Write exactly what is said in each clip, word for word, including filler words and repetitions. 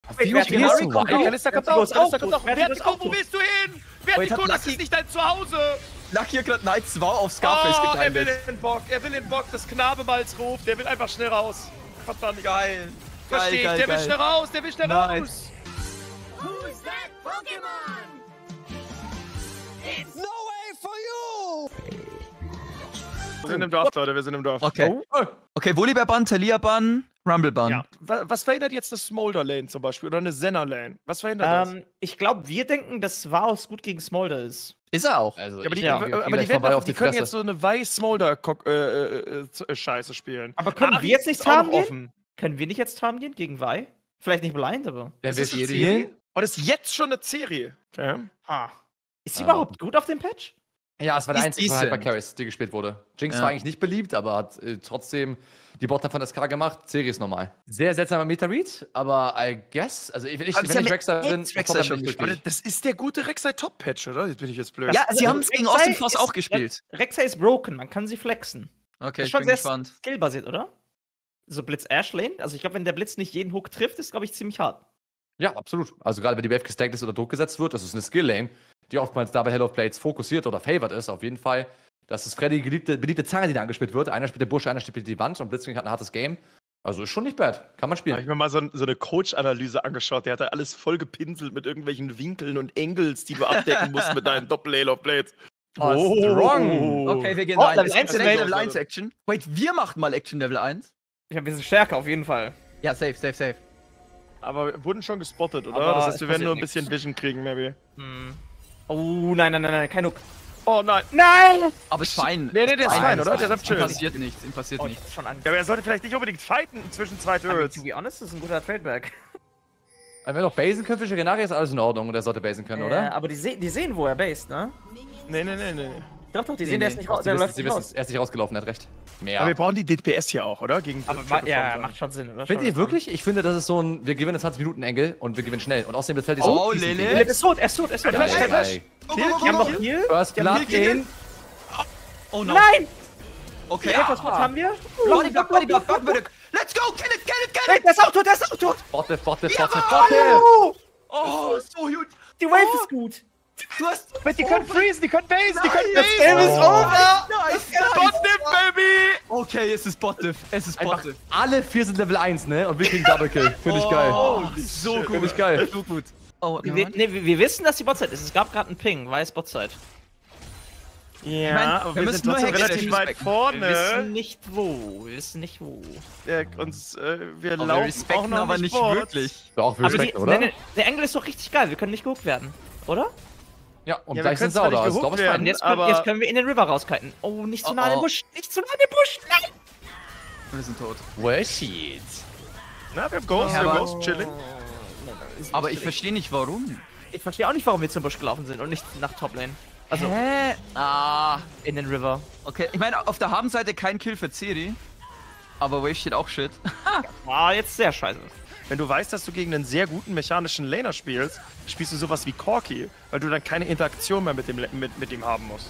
Wie gut spielst du? Kalista kommt auch, Kalista kommt auch. Vertigo, wo willst du hin? Vertigo, das ist nicht dein Zuhause. Lucky hat gerade Night zwei auf Scarface oh, er will gegrindet. den Bock, er will den Bock, das Knabemalz ruft, der will einfach schnell raus. Verdammt. Geil. Verstehe ich, geil, der will geil. schnell raus, der will schnell Nice. raus. Who's that Pokemon? It's No way for you! Wir sind im Dorf, Leute, wir sind im Dorf. Okay. Oh. Okay, Volibear-Bann, Talia-Bann, Rumble-Bann. Ja. Wa- Was verhindert jetzt eine Smolder Lane zum Beispiel oder eine Senna Lane? Was verhindert Ähm, ich glaube, wir denken, dass Varus gut gegen Smolder ist. Ist er auch. Also, das? Ja, aber die, Ja. aber geh die, gleich werden vorbei doch, auf die die können Fresse. jetzt so eine Weiß-Smolder-Scheiße spielen. Aber können Ari wir jetzt nicht ist auch noch Tarn gehen? offen. Können wir nicht jetzt Tarn gehen gegen Vi? Vielleicht nicht blind, aber. Wer Ist will das eine jede Serie? hier? Oh, das ist jetzt schon eine Serie. Okay. Ah. Ist sie Ah. überhaupt gut auf dem Patch? Ja, es war der Ist einzige Hyper decent. Carries, die gespielt wurde. Jinx Ja. war eigentlich nicht beliebt, aber hat äh, trotzdem die Botlane von S K gemacht. Serie ist normal. Sehr seltsamer Meta-Read, aber I guess, also wenn ich, Aber wenn ich sie Rexer haben bin, Rexer Top-Lane schon bin ich Aber durch. das ist der gute Rek'Sai Top-Patch, oder? Jetzt bin ich jetzt blöd. Ja, Also, sie haben es gegen Rek'Sai Austin Foss ist- auch gespielt. Rek'Sai ist broken, man kann sie flexen. Okay, Das ist ich schon bin sehr gespannt. skillbasiert, oder? So Blitz-Ash-Lane. Also ich glaube, wenn der Blitz nicht jeden Hook trifft, ist, glaube ich, ziemlich hart. Ja, absolut. Also gerade wenn die Wave gestackt ist oder Druck gesetzt wird, das ist eine Skill-Lane, die oftmals da bei Hell of Blades fokussiert oder favored ist, auf jeden Fall. Das ist Freddy geliebte, beliebte Zange, die da angespielt wird. Einer spielt den Busch, einer spielt die Wand und Blitzwing hat ein hartes Game. Also ist schon nicht bad. Kann man Da habe ich spielen. mir mal so, so eine Coach-Analyse angeschaut. Der hat da alles voll gepinselt mit irgendwelchen Winkeln und Angles, die du abdecken musst mit deinen Doppel-Halo of Blades. Oh, strong. Okay, wir gehen Oh, rein. Level Ist eins das Level Level eins Action. Wait, wir machen mal Action Level eins? Ich habe ein bisschen stärker, auf jeden Fall. Ja, safe, safe, safe. Aber wir wurden schon gespottet, oder? Aber das heißt, es wir werden nur ein passiert bisschen Vision kriegen, maybe. Hm. Oh, nein, nein, nein, nein, kein Hook. Oh nein. Nein! Aber ist fein. Nee, nee, der ist Fein, fein, oder? ist Der fein. ist schön. Ihm passiert nichts, ihm passiert Oh, ich nichts. hab schon Angst. Ja, aber er sollte vielleicht nicht unbedingt fighten zwischen zwei I mean, Turrets. to be honest, das ist ein guter Tradeback. Wenn wir noch basen können für Shigenari, ist alles in Ordnung und er sollte basen können, Äh, oder? aber die, se die sehen, wo er based, ne? Nee, nee, nee, nee. Doch, doch, die Nee, sehen, der nee. ist nicht raus. Sie Der wissen, läuft sie nicht wissen, raus. er ist nicht rausgelaufen, er hat recht. Mehr. Aber wir brauchen die D P S hier auch, oder? Gegen Aber ma Triple ja, Front. macht schon Sinn, oder? Findet ihr wirklich? Ich finde, das ist so ein, wir gewinnen zwanzig Minuten Engel und wir gewinnen schnell. Und außerdem das Feld ist Oh, auch easy. Lele. Er ist tot, er ist tot, er ist tot. Flash, Flash, Flash. Ey. Go, Die go, go, haben go, noch go. Heal. First Die haben Blood Heal. in. Oh no. Nein! Okay, Ja, was haben wir? Bloody Block, Bloody Block, Block, Block. Let's go, kill it, kill it, kill Nein, it! der ist auch tot, der ist auch tot! Botte, Botte, Ja, Botte, Mann! Botte! Oh, Oh, so gut. die Wave ist gut. Du hast... Die können freezen, die können base, die können Das base. Game ist Oh. over. Nice, Bot nice. Dip, Baby! Okay, es ist Bot-Diff, es ist Einfach Bot-Diff. alle vier sind Level eins, ne? Und wir kriegen Double Kill. Finde ich geil. Oh, so gut. Finde ich geil. So gut. Oh, Wir, nee, wir, wir wissen, dass die Botzeit ist. Es gab gerade einen Ping, weiß Botzeit. Ja, mein, aber wir wir, müssen sind nur trotzdem Hexen relativ weit respekten. Wir vorne. wissen nicht wo. Wir wissen nicht wo. Der, uns, äh, wir Aber wir laufen auch respekten noch aber nicht nicht Bot. wirklich. War auch für Aber die, Respekt, oder? nee, nee, der Engel ist doch richtig geil. Wir können nicht gehuckt werden. Oder? Ja, und Ja, wir gleich können sind zwar sie auch nicht da. Also, ich gehuckt glaube, es ist Und fein. jetzt können, aber- jetzt können wir in den River rauskiten. Oh, nicht zu Oh, nah an den oh. Busch. Nicht zu nah an den Busch. Nein! Wir sind tot. Well, shit. Na, wir haben Ghost, Ja, wir haben aber- Ghost chilling. Aber ich verstehe nicht, warum. Ich verstehe auch nicht, warum wir zum Busch gelaufen sind und nicht nach Toplane. Also Hä? Ah, in den River. okay. Ich meine, auf der Habenseite kein Kill für Ciri. Aber Wave steht auch shit. War jetzt sehr scheiße. Wenn du weißt, dass du gegen einen sehr guten mechanischen Laner spielst, spielst du sowas wie Corki, weil du dann keine Interaktion mehr mit, dem, mit, mit ihm haben musst.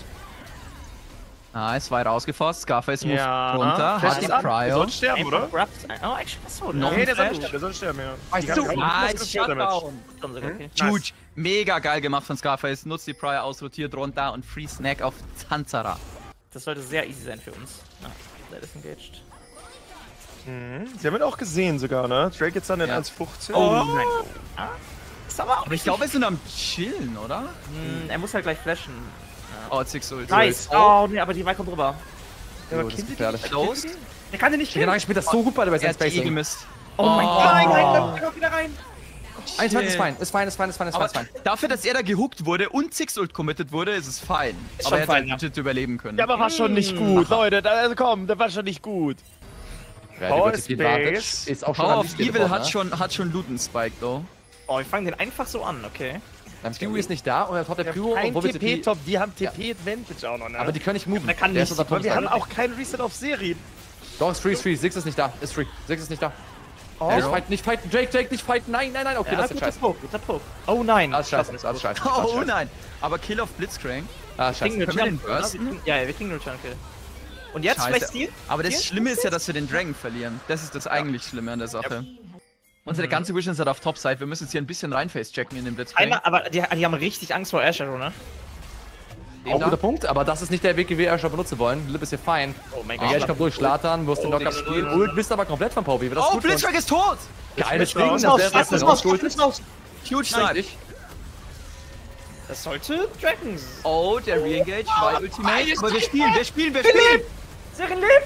Nice, weit rausgefasst. Scarface muss Ja, runter. fest Hat die ist an. Wir Prio. sollen sterben, oder? Grabs ein. Oh, eigentlich so. Noch Nee, ein der soll Flash. sterben, der soll sterben, ja. Ach Die so, haben- die haben Nice, großes Damage. Shutdown. Okay. Huge. Mega geil gemacht von Scarface. Nutzt die Prio aus, rotiert runter und Free Snack auf Tanzara. Das sollte sehr easy sein für uns. Ah, der ist engaged. Mhm. Sie haben ihn auch gesehen sogar, ne? Drake jetzt dann in Ja. eins fünfzehn. Oh, nein. Ah, ist aber auch Aber ich glaube, wir sind am Chillen, oder? Hm, er muss halt gleich flashen. Oh, Six Ult. Nice. Oh, nee, aber die Mai kommt rüber. Oh, das ist gefährlich. Los. Der kann den nicht killen. Shigenari spielt das so gut bei der Er Best hat die Spacing. gemisst. Oh mein Oh. Gott. Nein, nein, der kommt wieder rein. Eins, zwei, ist fein, ist fein, ist fein, ist fein, ist fein, Aber ist fein. dafür, dass er da gehuckt wurde und Six Ult committed wurde, ist es fein. Ist Aber schon er hätte fein, ja. legit überleben können. Ja, aber war schon nicht gut, Leute. Da, also komm, der war schon nicht gut. Ja, Power die is Advantage base. ist auch schon Power am of Licht Evil hat ne? schon, hat schon Looten Spike, though. Oh, wir fangen den einfach so an, okay. Dann Fury ist nicht da und er hat der Pyro, Kein obwohl wir T T P... P-Top, die haben T P-Advantage auch noch, ne? Aber die können nicht moven. Der kann Der nicht, ist unser Aber wir haben Todesfeind. auch keinen Reset auf Serien. Doch, ist free, ist free. Six ist nicht da. Ist free. Six ist nicht da. Oh, Nicht fighten, nicht fighten. Drake, Drake, nicht fighten. Nein, nein, nein. Okay, Ja, das ist guter scheiße. Poke, guter Poke. Oh nein. Alles scheiße, alles scheiße. alles Oh scheiße. nein. Aber Kill auf Blitzcrank. Ah, Kriegen scheiße. wir Können wir den Jump, oder? bursten? Wir kriegen- Ja, ja, wir kriegen nur Jump Kill. Und jetzt Scheiße. vielleicht Steal? Aber das Steal? Schlimme ist ja, dass wir den Dragon verlieren. Das ist das eigentlich Schlimme an der Sache. Unsere ganze Vision ist halt auf Topside. Wir müssen jetzt hier ein bisschen reinface checken in den Blitz. Einmal, aber die, die haben richtig Angst vor Ash Arrow, ne? Auch ein guter Punkt, aber das ist nicht der Weg, wie wir Ash benutzen wollen. Lip ist hier fein. Oh mein Der Gage kommt durch, Schlattern, musst den Knockup spielen. Ult bist aber komplett von Poppy. Oh, Blitzcrank ist tot! Geiles Ding, raus, das raus, wäre raus, das raus, rausgeholt. raus. Huge Snipe. Das sollte Dragons. Oh, der Re-Engage, weil Ultimate. Aber wir spielen, wir spielen, wir spielen! Seren lebt!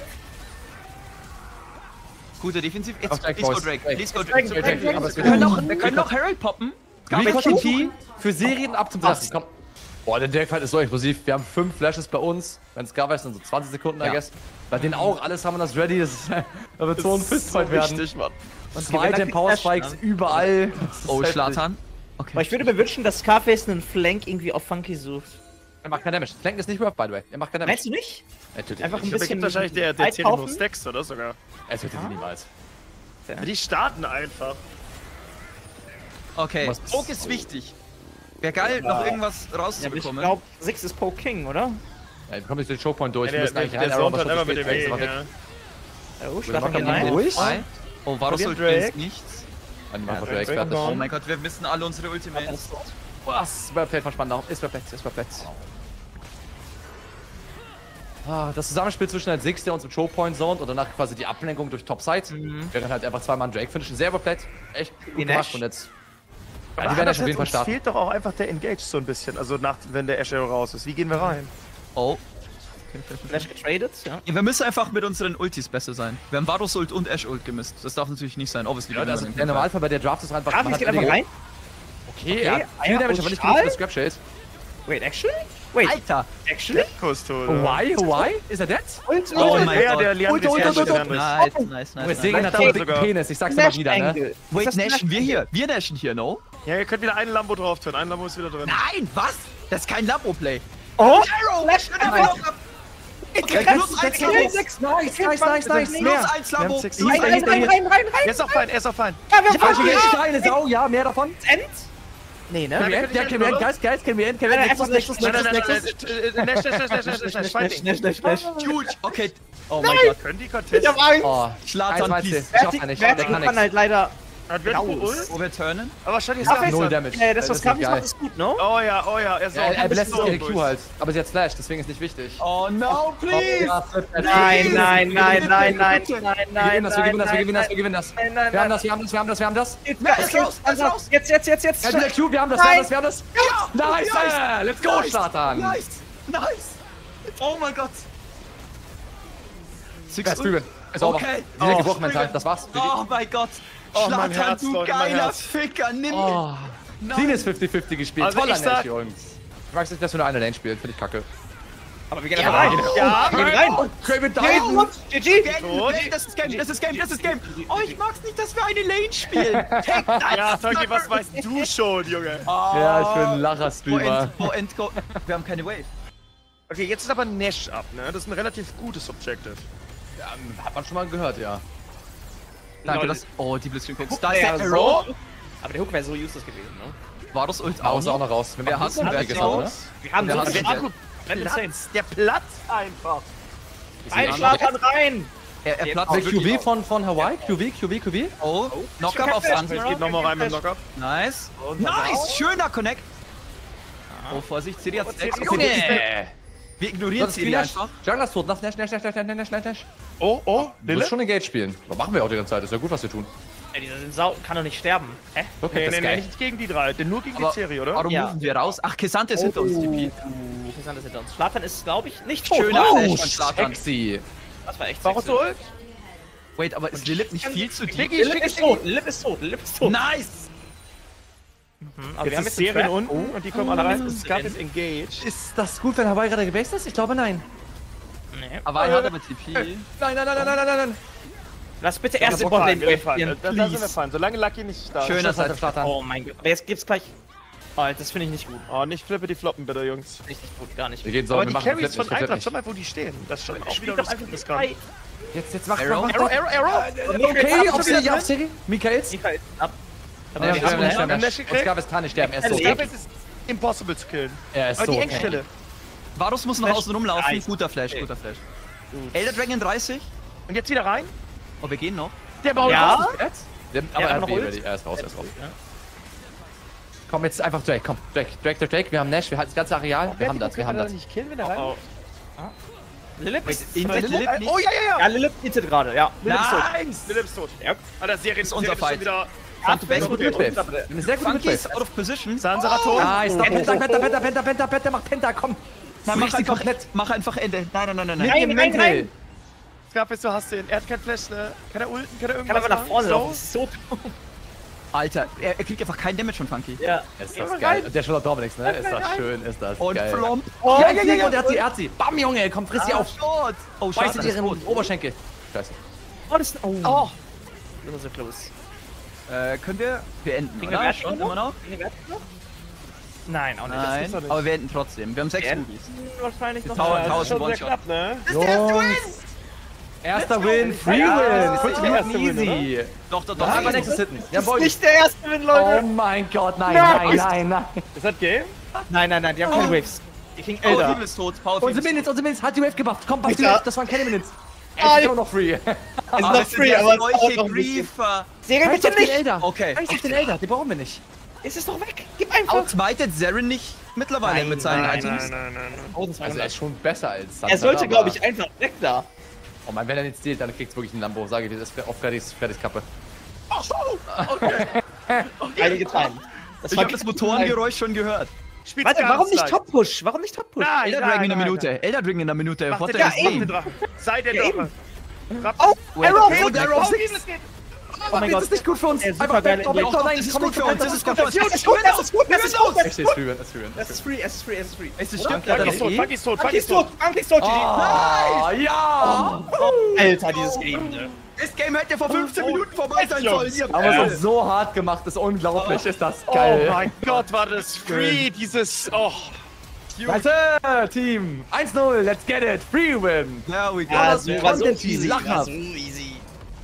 Guter Defensiv. Jetzt, Auf Drake, please go Boys. Drake, please go Drake, Drake. Drake, Drake, Aber es Wir wird können noch, wir können noch Herald poppen. Recon T P für Serien ab zum Treffen. Komm. Boah, der Deckfight ist so explosiv. Wir haben fünf Flashes bei uns. Wenn es Scarface sind so zwanzig Sekunden, I Ja. guess. Bei denen auch, alles haben wir das ready. Das, ist, da wird so ein Fistfight werden. Wichtig, Mann. Und zwei Item Power Spikes überall. Das ist Oh, heftig. Schlattern. Okay. Aber ich würde mir wünschen, dass Scarface einen Flank irgendwie auf Funky sucht. Er macht keinen Damage. Flank ist nicht rough, by the way. Er macht keinen Damage. Meinst du nicht? Natürlich. Einfach ein Ich glaube, er bisschen gibt wahrscheinlich der, der Zeit zählt nur kaufen? Stacks, oder sogar. Er tötet ihn niemals. Die starten einfach. Okay, Was- Poke ist wichtig. Wäre geil, noch irgendwas Ja, aber ich rauszubekommen. glaube, six ist Poke King, oder? Ja, wir kommen nicht durch den Chokepoint durch. Ja, wir der müssen eigentlich der, rein. der Arrow, Sound aber halt schon immer zu mit spät. dem Ist aber Weg, weg. ja. Oh, Wir Schlafen machen rein. ihn ruhig. Nein. Oh, Varus Probieren Ult ist Drake. nichts. Dann machen wir Drake Drake fertig. down. Oh mein Gott, wir missen alle unsere Ultimates. Was? Webplate von Spandau. Ist Webplate, ist Webplate. Ah, das Zusammenspiel zwischen halt Six, der uns im Chokepoint zont und danach quasi die Ablenkung durch Topside. Während halt einfach zweimal Drake finishen. Sehr Webplate. Echt gut Die gemacht Nash. und jetzt. Aber Ja, die werden ja andererseits, schon auf jeden Fall uns starten. fehlt doch auch einfach der Engage so ein bisschen. Also nach, wenn der Ash Arrow raus ist. Wie gehen wir rein? Oh. Flash getradet, ja. Ja, wir müssen einfach mit unseren Ultis besser sein. Wir haben Varus Ult und Ash Ult gemisst. Das darf natürlich nicht sein. Obviously, Ja, wir also gewinnen der den Normalfall bei der Draft ist einfach. Graf, man ich hat geht einfach Erledigt- rein. Okay, ja. Okay, Viel Eier Damage, aus aber nicht Stahl? genug für Scrap Shade. Wait, actually? Wait, Alter! actually? Kostol. Why? Why? Ist er dead? Ult, Oh Ult, mein Ja, Gott. der Leandris, Ult, Ult, der Ult, Ult, Leandris. Nice, nice, nice. Wir nice. sehen Leicht hat so einen down dicken sogar. Penis. Ich sag's immer Flash wieder, ne? Angle. Wait, Ist das nashen wir Flash hier? Wir nashen hier, no? Ja, ihr könnt wieder einen Lambo drauf tun. Ein Lambo ist wieder drin. Nein, was? Das ist kein Lambo-Play. Oh! Arrow! Flash Arrow! Okay, plus eins Lambo! Nice, nice, nice, nice, nice. Plus Mehr. eins Lambo! sechs. Plus Rein, eins rein, hinter rein, hier. rein, rein, rein! Er ist auch fein, er ist auch fein. Ja, wir haben Ja, Funky! die kleine Sau, ja, mehr davon. End? Nee, ne? Can we end? Ja, can we end, guys, guys, can we end, can we end? Einfach Nexus, Nexus, nicht- Nein, nein, Nexus, nein, Nexus. nein, Nash, Nash, Nash, Nash, Nash, Nash, Fighting. Schnell, schnell, schnell. Huge! Okay. Oh mein Gott. Können die Ich Contest? hab Angst! Oh, Schlattern, eins, zwei, please. zehn. Schafft er nicht, der Vertigo kann kann nichts. halt leider Hat Vertigo raus. Ult? Wo wir turnen? Aber schau dir Scarface das Null an. Damage. Ja, das, was Das ist Scarface geil. macht, ist gut, no? Oh ja, oh ja, er ist Ja, er, er belässt so ihre durch. Q halt. Aber sie hat Flash, deswegen ist nicht wichtig. Oh no, please! Nein, nein, nein, nein, nein, nein, Wir nein, gewinnen das, wir gewinnen das, wir nein, gewinnen das, wir gewinnen das. Nein, nein, Wir haben nein. das, wir haben das, wir haben das, wir haben das. Jetzt, Ja, ist raus, ist raus. Jetzt, jetzt, jetzt, jetzt. Ja, wieder Q, wir haben das, wir haben das, wir haben das. Ja! Nice, Nice! let's go, Startan. Nice! Nice! Oh mein Gott! Six Best Flügel. Ist over. Okay. Die sind Oh, gebrochen mental, das war's. Oh mein Gott! Oh, mein Schlattern, Herz, du Leute, mein geiler Herz. Ficker, nimm Oh. ihn! Clean ist fünfzig fünfzig gespielt. Also Toller ich sag- Nash, Jungs. Ich mag nicht, dass wir nur eine Lane spielen, finde ich kacke. Aber wir gehen einfach rein. Ja, Wir gehen rein. Craven Down. G G. Tot. Game, das ist Game, das ist Game, das ist Game! Oh, ich mag's nicht, dass wir eine Lane spielen! Take that! Ja, Tonki, was weißt du schon, Junge? Ja, ich bin ein Wo Lacher-Streamer. end, wo end, go. Wir haben keine Wave. Okay, jetzt ist aber Nash ab, ne? Das ist ein relativ gutes Objective. Ja, hat man schon mal gehört, ja. Danke, Lol. das. Oh, die Blitzkrieg Cooks. Da Da ist der ist Arrow! Aber der Hook wäre so useless gewesen, ne? War das Ult Aus auch noch raus. Wenn wir Wer haben hat's ein denn Wertiges raus? auch, ne? Wir haben Der so hat viel es Akku. Platz, der Platz einfach. Einschlafen rein. Er, er platzt Der wirklich Q V auf. von, von Hawaii, Q V, Q V, Q V. Oh, Knockup auf Flash. Sunset. Jetzt geht nochmal rein mit dem Knockup. Nice. Nice, schöner Connect. Oh, Vorsicht, Ciri hat Sex. Junge! Wir ignorieren Das ist Ciri Nash. einfach. Jungle ist tot. Nash, Nash, Nash, Nash, Nash, Nash, Nash, Nash. Oh, oh, Du musst schon Engage spielen. Das machen wir auch die ganze Zeit. Ist ja gut, was wir tun. Ey, dieser Sau kann doch nicht sterben. Hä? Okay, Nee, das nee, ist nee, geil. nicht gegen die drei, denn nur gegen die Aber Serie, oder? warum Ja. moven wir raus? Ach, Kesante ist hinter uns, T P. Interessant ist hinter uns. Schlattern ist, glaube ich, nicht tot. Schöner Oh, Flash von Schlattern. Sexy. das war echt Warum sexy. so Ult? Wait, aber ist Lilith nicht viel zu deep? Lip ist tot, Lip ist tot, Lip ist tot. Nice! Aber Jetzt ist Serien einen Trap. unten und die kommen alle rein. Scarf ist engaged. Ist das gut, wenn Hawaii gerade gebased ist? Ich glaube, nein. Nee. Aber er hat aber T P. Nein, nein, nein, nein, nein, nein, nein. Lass bitte Ja, erst den wir Botlane sind fein, wir sind Wave spielen, fein. Da, da sind wir please. fein, solange Lucky nicht da ist. Schöner Seite Side. Starter. Oh mein Gott. Aber jetzt gibt's gleich... Oh, das finde ich nicht gut. Oh, nicht flippe die Floppen bitte, Jungs. Richtig gut, gar nicht Wir gut. gehen so, Aber wir die machen Carries Flip von nicht, Flip Eintracht, nicht. schau mal, wo die stehen. Das ist schon auch Spiel wieder doch lustig. einfach Das mit kann. drei. Jetzt, jetzt mach, Arrow? mach, mach Arrow, doch. Arrow, Arrow! Okay, auf Ab, Siri, ab, auf Siri. Michaels. Michael, ab. Ja, wir wir haben haben Nash, Nash, Nash Nash. gekriegt. Und Scarface kann nicht sterben, er ist so Er lebt. tot. Scarface ist impossible zu killen. Er ist Aber so die okay. Engstelle. Varus muss noch Flash. außen rumlaufen. Nice. Guter Flash, guter Flash. Elder Dragon dreißig. Und jetzt wieder rein. Oh, wir gehen noch. Der baut Ja? raus. Der, aber er, hat noch B Ult? ready. Er ist raus, er ist raus. Komm, jetzt einfach Drake, komm. Drake, Drake, Drake, Drake. Wir haben Nash, wir haben das ganze Areal. Wir haben das, wir haben das. nicht killen, wenn er rein. Oh. Lilip? Lilip nicht. Oh ja, ja, ja! Ja, Lilip hittet gerade, ja. Lilip ist tot. Nice! Lilip ist tot. Ja. Alter, Serie ist unser Serie Fight. schon wieder... Fun to base Gut with Midwave. Wir haben eine sehr gute Funky ist Midwave. out of position. Sansara tot. Ah, ist da Penta, Penta, Penta, Penta, Penta, Penta, Penta, mach Penta, komm. Nein, mach Freeze die einfach, komplett. mach einfach Ende. Nein, nein, nein, nein, nein. Nein, nein, Mental. nein. Scarface, du hast den. Er hat kein Flash, ne? Kann er ulten? Kann er Kann irgendwas aber nach vorne machen? laufen. Das ist so dumm. Alter, er, er kriegt einfach keinen Damage von Funky. Ja. Ist das geil. Und der schon noch Dominix, ne? Ist das schön, ist das Und geil. Flomp. Oh, Ja, ja, ja, ja, der hat sie, er hat sie. Bam, Junge, komm, friss sie Ah, auf. Short. Oh, Beiß scheiße, sie das dir ist in rot. den Oberschenkel. Scheiße. Oh, das ist... Oh. Oh! Das ist so close. Äh, können wir beenden, Kriegen wir oder? Wert Schon noch? immer noch? Kriegen wir Wert noch? Nein, auch nicht. Nein, gibt's doch nicht. aber wir enden trotzdem. Wir haben sechs Beenden? Movies. Wahrscheinlich noch. Tausend, Ja, tausend Schon sehr One-Shot. knapp, ne? Jungs. Erster Win, Free Ja, Win. das ist Pretty der gut erste Win, easy. Doch, doch, doch. Einfach Einfach nächstes nächstes. Hitten. Ja, Das ist boy. nicht der erste Win, Oh Leute. mein Gott, nein, Nein. nein, nein, nein. Ist das Game? Nein, nein, nein, die haben keine Waves. Die kriegen Power Elder. Field ist tot. Power Field Unsere ist tot. Minutes, unsere Minutes, hat die Wave gebufft. Komm, buff die Ja. Wave, das waren keine Minutes. Ah, Es ist immer noch free. Ist Aber noch das sind free, ja aber es dauert solche noch ein bisschen. Griefer. Serie, Scheiß bitte auf den nicht. Elder. Okay. Scheiß auf den Elder, die brauchen wir nicht. Ist es doch weg. Gib einfach. Outsmited Zeren nicht mittlerweile Nein, mit seinen Nein, Items? nein, nein, nein, nein. Oh, das war Also er ist schon besser als Sansa, Er sollte, aber- glaube ich, einfach weg da. Oh mein, wenn er nicht steht, dann kriegt's wirklich einen Lambo. Sage ich dir, das ist auf Freddys, Freddys Kappe. Einige Time. Das Ich war habe das Motorengeräusch schon gehört. Spielt Warte, ganz warum nicht leicht. Top-Push? Warum nicht Top-Push? Nein, Elder nein, Dragon in einer nein, Minute. Elder Dragon in einer Minute. Mach What den the Drachen, is mach game? den Drachen. Sei der Ja, Drache. Rapp- Oh, Wait, Arrow! okay, der Arrow Oh, six. Oh mein Gott. Das ist nicht gut für uns. Der ist super Einfach geil weg, in weg, die- doch, nein, Das ist komm, gut für komm, uns. Das ist gut für uns. Das ist gut, das ist gut, das ist gut. Es ist free, es ist free, Das ist free, es ist free, es ist free. Es ist Oder? stimmt, leider Funky ist noch tot, eh. Funky ist tot, Funky Funky ist ist tot. tot, Funky ist tot, G G. Ah, ja! Alter, dieses Game, ne? Das Game hätte vor fünfzehn Minuten vorbei sein sollen. Ihr Aber es Penner. ist so hart gemacht, das ist unglaublich, ist das Oh geil. mein Gott, war das free, dieses... Oh. Weiter, Team! eins null, let's get it! Free win! There we go. Ja, das so, war war so Content easy, lachhaft. war so easy.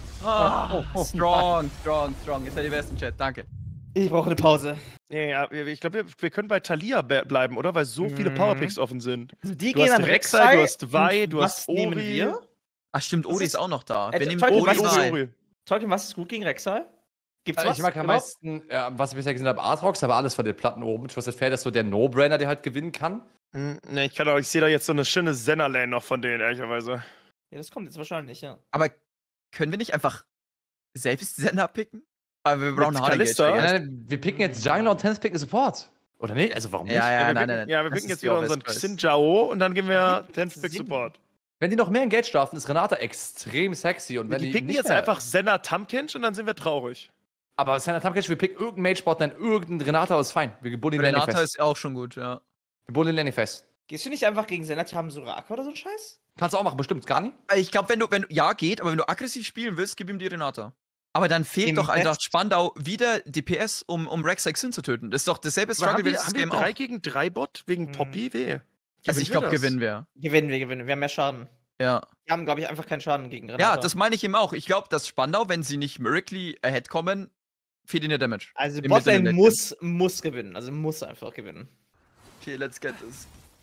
Ah, strong, strong, strong. Ist ja die besten Chat. Danke. Ich brauche eine Pause. Ja, ja, wir- ich glaube, wir, wir können bei Talia be- bleiben, oder? Weil so viele Mhm. Powerpicks offen sind. Also die Du gehen hast an Rek'Sai, Rek'Sai. du hast Vi, und du was hast nehmen Ori. wir? Ach stimmt, Ori ist auch noch da. Äh, Wir nehmen Tolkien, Ori was ist rein. Ori. Tolkien, was ist gut gegen Rek'Sai? Gibt's was? Ich mag am Überhaupt? meisten, ja, was ich bisher gesehen habe, Aatrox, aber alles von den Platten oben. Twisted Fair, das ist so der No-Brainer, der halt gewinnen kann. Hm, Ne, ich, kann auch- ich sehe da jetzt so eine schöne Senna-Lane noch von denen, ehrlicherweise. Ja, das kommt jetzt wahrscheinlich, ja. Aber können wir nicht einfach selbst Sender picken? Aber wir brauchen Mit eine Kalista? Hard Nein, Engage. nein, wir picken jetzt Jungler und Tennis picken Support. Oder nicht? Also warum nicht? Ja, ja, wir nein, picken, nein, nein. ja, wir Das picken ist jetzt die wieder Obvious unseren Choice. Xin Jiao und dann gehen wir macht Tenspick Sinn. Support. Wenn die noch mehr Engage darf, ist Renata extrem sexy. Und wenn Die die, picken nicht jetzt mehr, einfach Senna Tamkinch und dann sind wir traurig. Aber Senna Tamkic, wir picken irgendeinen Mage-Bot, dann irgendeinen Renata ist fein. Wir bullen den Landing Renata fest. ist auch schon gut, ja. Wir bullen den Landing fest. Gehst du nicht einfach gegen Senat haben Soraka oder so ein Scheiß? Kannst du auch machen, bestimmt. Gar nicht? Ich glaube, wenn du, wenn du, ja, geht, aber wenn du aggressiv spielen willst, gib ihm die Renata. Aber dann fehlt Im doch einfach Best- Spandau wieder D P S, um, um Rek'Sai Xin zu töten. Das ist doch dasselbe Aber Struggle haben wie wir, das haben wir Game drei auch. gegen drei Bot wegen Hm. Poppy? Weh. Also ich Gewinnen wir glaube, das? gewinnen wir. Gewinnen wir, gewinnen wir. Wir haben mehr Schaden. Ja. Wir haben, glaube ich, einfach keinen Schaden gegen Renata. Ja, das meine ich eben auch. Ich glaube, dass Spandau, wenn sie nicht Miraculously ahead kommen, fehlt ihnen der Damage. Also Im Botlane Mittel- muss, muss gewinnen. Also muss einfach gewinnen. Okay, let's get this.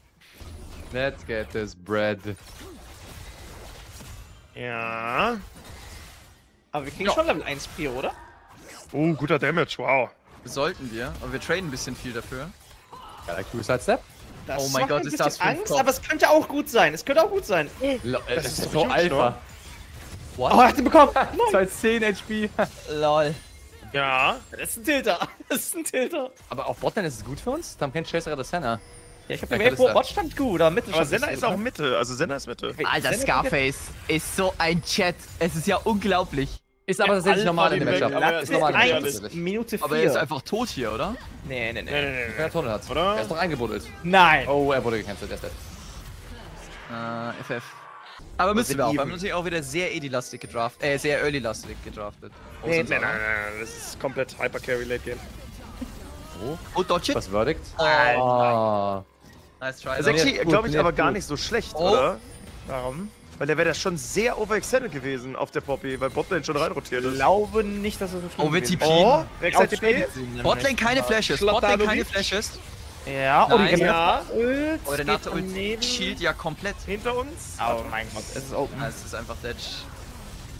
Let's get this bread. Ja. Aber wir kriegen Ja. schon Level eins Prio, oder? Oh, guter Damage, wow. Sollten wir, aber wir traden ein bisschen viel dafür. Ja, Suicide Step. Das Oh mein macht Gott, ein ist bisschen das fünf Angst, Kopf. aber es könnte auch gut sein. Es könnte auch gut sein. Lo- äh, Das, ist ist doch so huge, alpha. Oh, er hat ihn bekommen. zweihundertzehn H P. Lol. Ja. Das ist ein Tilter. Das ist ein Tilter. Aber auf Botlane ist es gut für uns? Dann kennt Chaser das Senna. Ja, ich hab Ja, die Wave Kalista. Bot stand gut, aber Mitte Aber stand Senna nicht ist so auch gut, ne? Mitte, also Senna ist Mitte. Alter, Senna Scarface ist so ein Chat. Es ist ja unglaublich. Ist aber tatsächlich Alpha normal in dem die Matchup. Welt, aber Ja, es ist ist normal in dem eins. Matchup eins, tatsächlich. Minute vier. Aber er ist einfach tot hier, oder? Nee, nee, nee. Nee, nee, nee. Ja, Tunnel hat's. Oder? Er ist doch eingebuddelt. Nein. Oh, er wurde gecancelt, er ist dead. Äh, F F. Aber müssen sind wir auch. Wir even. haben natürlich auch wieder sehr Early-lastig gedraftet. Äh, sehr Early-lastig gedraftet. Oh, Nee, sind Nein, wir, nein, ne? nein, das ist komplett Hyper-Carry Late Game. Oh, dodge it. Was Verdict? Oh, Ah. nice try. Das ist Also actually, jetzt gut, glaube ich, jetzt aber gar gut. nicht so schlecht, Oh. oder? Warum? Weil der wäre da schon sehr overextended gewesen auf der Poppy, weil Botlane schon reinrotiert Ich ist. glaube nicht, dass er so Oh, wird gewesen die ist. Oh, P. Rek'Sai T P? Botlane keine Flashes. Botlane Schlotanovic. keine Flashes. Ja, oh, die Nice. Renata Ult. Oh, Renata geht Ult daneben. shield ja komplett. Hinter uns. Oh mein Gott, es ist open. Ah, es ist einfach dead.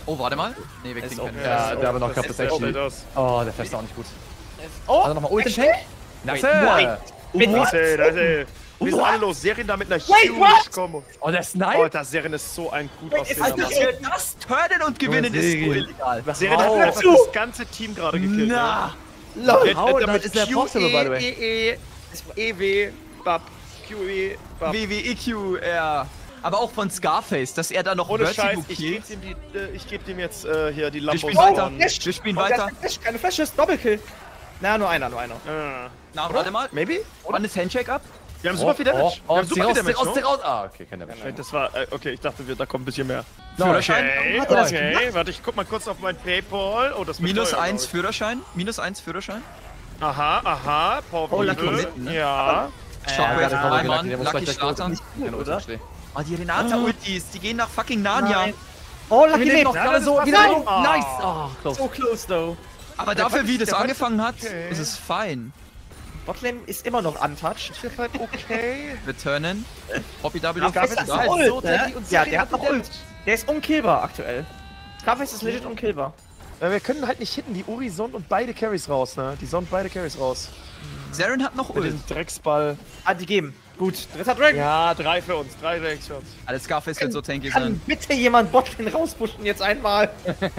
Oh, warte mal. Nee, wir kriegen auch- keinen. Ja, der aber noch gehabt, das ist Sieht echt. aus. Oh, der fährt auch nicht gut. Oh, Also nochmal Ult im Tank. Nice. Wait, Wait, Das what? ist, das ist, wie ist alle los? Serien da mit einer Wait, huge what? Combo. Oh, der Oh, Snipe. das Serien ist so ein gut Wait, ist aussehender das Mann. nicht- Das turnen und gewinnen ist so Serien. illegal. Serien hat Hau. einfach das ganze Team gerade gekillt. Na. Ne? How, Äh, that is that possible, by the way? E, E, E, W, Bab, Q, E, Bab. W W E Q, ja. Aber auch von Scarface, dass er da noch Ohne Scheiß, Vertigo ich killt. gebe ihm, die, äh, ich geb ihm jetzt äh, hier die Wir Lambos. spielen weiter. von- Flash. Wir spielen Oh, der weiter. ist Flash, keine Flashes, Doppelkill. Na, nur einer, nur einer. Äh, Na, warte mal. Maybe? Wann ist Handshake ab? Wir haben super viel Damage. Oh, Wir oh, haben zieh super raus, viel zieh Damage, raus, zieh ne? raus. Ah, okay, kein Damage. Das war, äh, okay, ich dachte, wir, da kommt ein bisschen mehr. Führerschein. Okay, hat er das okay, warte, ich guck mal kurz auf mein Paypal. Oh, das wird Minus teuer, eins glaub Führerschein. Minus eins Führerschein. ich. Aha, aha, Paul Oh, Wiebe. Lucky mitten, ne? Ja. Shockwave, der kommt Alman, Lucky, der muss Lucky gleich gleich Schlatter. Keine Ult oder? verstehe. Oh, die Renata-Ultis, die gehen nach fucking Narnia. Nein. Oh, Lucky Wir lebt. noch Ja, gerade das so, ist wieder fast so. so. Ah. Nice. Oh, close. So close, though. Aber Der dafür, fand- wie das der fand- angefangen hat, okay. ist es fein. Botlane ist immer noch untouched. Ich halt okay. Wir turnen. Poppy W. Scarface ist ist da. halt Ult, so ne? tanky und Ja, Serien der hat hat noch den Ult. Der ist unkillbar aktuell. Scarface ist legit unkillbar. Äh, wir können halt nicht hitten. Die Uri sonnt und beide Carries raus, ne? Die sonnt beide Carries raus. Zeren hat noch Mit Ult. dem Drecksball. Ah, die geben. Gut, dritter Dragon. Ja, drei für uns. Drei Drakes für uns. Alles Scarface wird so tanky Kann sein. bitte jemand Botlane rauspushen jetzt einmal?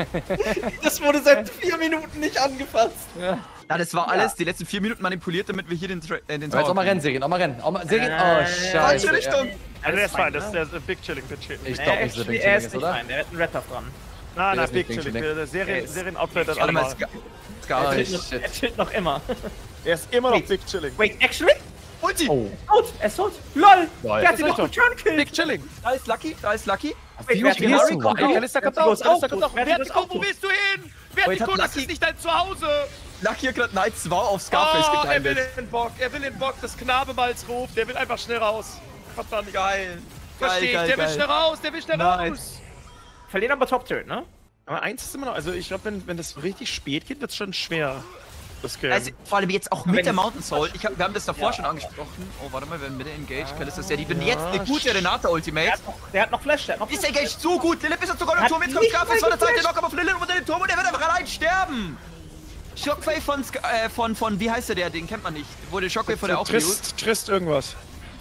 Das wurde seit vier Minuten nicht angefasst. Ja, das war alles die letzten vier Minuten manipuliert, damit wir hier den, Tra äh, den Aber jetzt auch mal kriegen. rennen, Serien, auch mal rennen. Auch mal, Serien, oh, Äh, Falsche scheiße. Richtung. Also der ist fein. Das ne? ist der ist, äh, Big Chilling, Big Chilling. Ich Er glaube nicht, dass ist, der Big er Chilling ist ist, nicht oder? fein, der hat einen Red Buff dran. Nein, Der nein, ist Big nicht Big Chilling. Chilling. Der Serien, ist- Serien outplayt das Warte mal, allemal. Scar Er Scarface. chillt noch, er chillt noch immer. Er ist immer noch Wait. Big Chilling. Wait, actually? Ulti! Oh, Tot, er ist tot. LOL! Lol. Der hat ihn Das noch ist Return Kill. Big Chilling. Da ist Lucky, da ist Lucky. Wait, wie wer spielst hat du den Wild? Wild? Kalister kommt Vertigo auch. ist Kalister auch kommt tot. auch. Vertigo ist Vertigo, auch wo tot. willst du hin? Wait, Vertigo, hat das Lucky- ist nicht dein Zuhause. Lucky hat gerade Knight zwei auf Scarface Oh, er will gegrindet. den Bock. Er will den Bock des Knabeballs-Ruf. Der will einfach schnell raus. Verdammt. Geil. Versteh ich. geil, Der will geil. schnell raus. Der will schnell Nice. raus. Verlieren aber Top-Turn, ne? Aber eins ist immer noch, also ich glaube, wenn, wenn das richtig spät geht, wird es schon schwer. Das Game. Also, vor allem jetzt auch mit Wenn der es- Mountain Soul. Ich hab, wir haben das davor Ja. schon angesprochen. Oh, warte mal, wir werden mit der Engage. Kalista ist ja die. Wenn Ja, jetzt eine gute sh- Renata-Ultimate. Der hat noch, der hat noch Flash, der hat noch Ist Flash. Engage so gut. Lilith ist sogar im Hat Turm. Jetzt kommt nicht Scarface mal von der Seite. geflasht. Locker auf Lilith unter den Turm und er wird einfach allein sterben. Shockwave von, Sc äh, von, von, wie heißt der, der? Den kennt man nicht. Wurde Shockwave von der auch geholt. Trist, Trist irgendwas.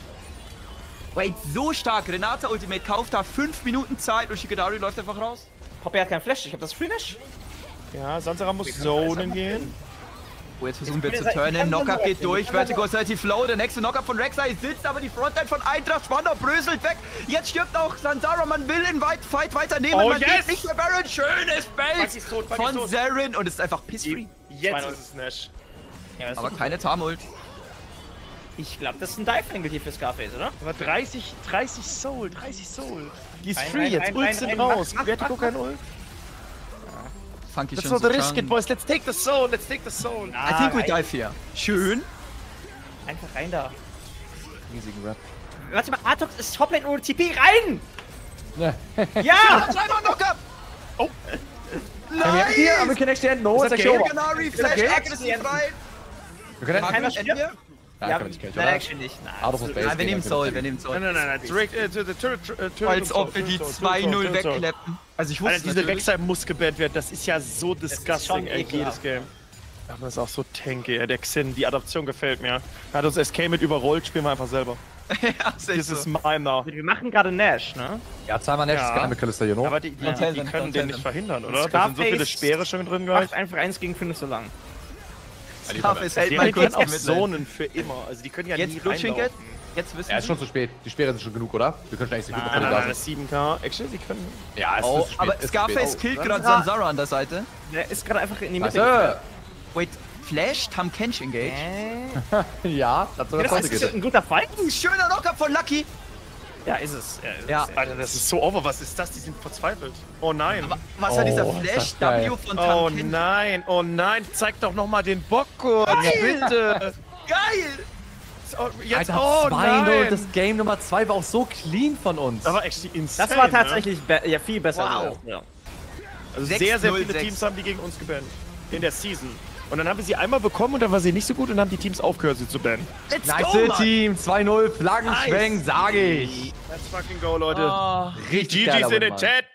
Wait, so stark. Renata Ultimate kauft da fünf Minuten Zeit und Shikadari läuft einfach raus. Poppy hat keinen Flash, ich hab das Free Nash. Ja, Sansara muss zonen gehen. Oh, jetzt versuchen wir Jetzt zu bin ich- ich turnen. kann Knockup so geht weit durch. gehen. Ich kann so Vertigo ist relativ low. Der nächste Knockup von Rek'Sai sitzt, aber die Frontline von Eintracht Spandau bröselt weg. Jetzt stirbt auch Sansara. Man will den Weit- Fight weiternehmen. Oh, Man yes! geht nicht mehr Baron. Schönes Bucky ist tot, Base Bucky ist von tot. Zeren. Und es ist einfach pissfree. Jetzt ist es Nash. Ja, das Aber ist- keine Tarmult. Ich glaube, das ist ein Dive-Angle hier für Scarface, oder? Aber dreißig, dreißig Soul, dreißig Soul. Die ist Rein, free rein, jetzt, rein, Ults rein, sind rein, raus. mach, mach, Vertigo mach, kein Ult. Funky That's schon not so the risk it, charming. boys. Let's take the soul, let's take the soul. I think we rein, dive here. Schön. Einfach rein da. riesigen Rap. Warte mal, Atox ist Toplane ohne T P, rein! Ja. Ja! Zweimal Knockup. Oh. Nice! Hier, aber wir können echt enden. No, Ist das ist Game? over. Canary, Flash, Game? Accuracy frei. Wir können Keiner enden. stirbt. wir? Ja, Ja, können wir nicht killen, nein, oder? actually nicht. Nein, Out of absolut. space. Nein, wir nehmen Soul, wir nehmen Soul. Nein, nein, nein, nein. Direct, äh, to the turret, äh, turret Als und ob wir Soul, die Soul, zwei Soul, null Soul, Soul. wegkleppen. Also ich wusste Alter, diese natürlich. Rek'Sai muss gebannt werden. Das ist ja so schon disgusting, ey, ekelhaft. jedes Game. Aber das ist auch so tanky, ey. Der Xin, die Adaption gefällt mir. Er hat uns S K mit überrollt, spielen wir einfach selber. Ja, ist echt Das ist so. meiner. Wir machen gerade Nash, ne? Ja, zweimal nächstes Ja. Garten mit Kalista, you know? Aber die, die, Ja. die, die können den nicht verhindern, oder? Da sind so Scarface viele Speere schon drin gleich. Macht einfach eins gegen fünf so lang. Scarface hält Die mal können kurz auch mit. zonen für immer. Also die können ja nie Jetzt Blue Trinket. reinlaufen. Jetzt wissen Ja, ist Sie. schon zu spät. Die Speere sind schon genug, oder? Wir können schon eigentlich so gut Nein, bevor nein, die da nein, das sind. sieben K. Actually, sie können... Ja, es Oh, ist zu spät. aber es ist zu Scarface spät. killt Oh, gerade Sansara. Sansara an der Seite. Der ist gerade einfach in die Oh, Mitte. Scheiße. Wait, Flash, Tam Kench engage. Äh, Ja, das soll das das ist geht. ein guter Fight? Uh, schöner Knockup von Lucky. Ja, ist es. Ja, ist Ja. es. Alter, das ist so over. Was ist das? Die sind verzweifelt. Oh nein. Aber was war dieser Oh, ist Flash das geil. W von Tam Oh Kench? nein, oh nein. Zeig doch nochmal den Bock kurz, bitte. Geil! Oh, jetzt, Alter, oh zwei null. nein. Das Game Nummer zwei war auch so clean von uns. Das war actually insane. Das war ne? tatsächlich be ja, viel besser. Wow. als das, Ja. Also sechs sehr, sehr null viele sechs. Teams haben die gegen uns gebannt. In der Season. Und dann haben wir sie einmal bekommen und dann war sie nicht so gut und dann haben die Teams aufgehört, sie zu bannen. Let's Nice go, Mann. Team, zwei null, Flaggenschwenk, sage ich. Let's fucking go, Leute. Oh. Richtig G geiler Gs in Win, den Mann. Chat.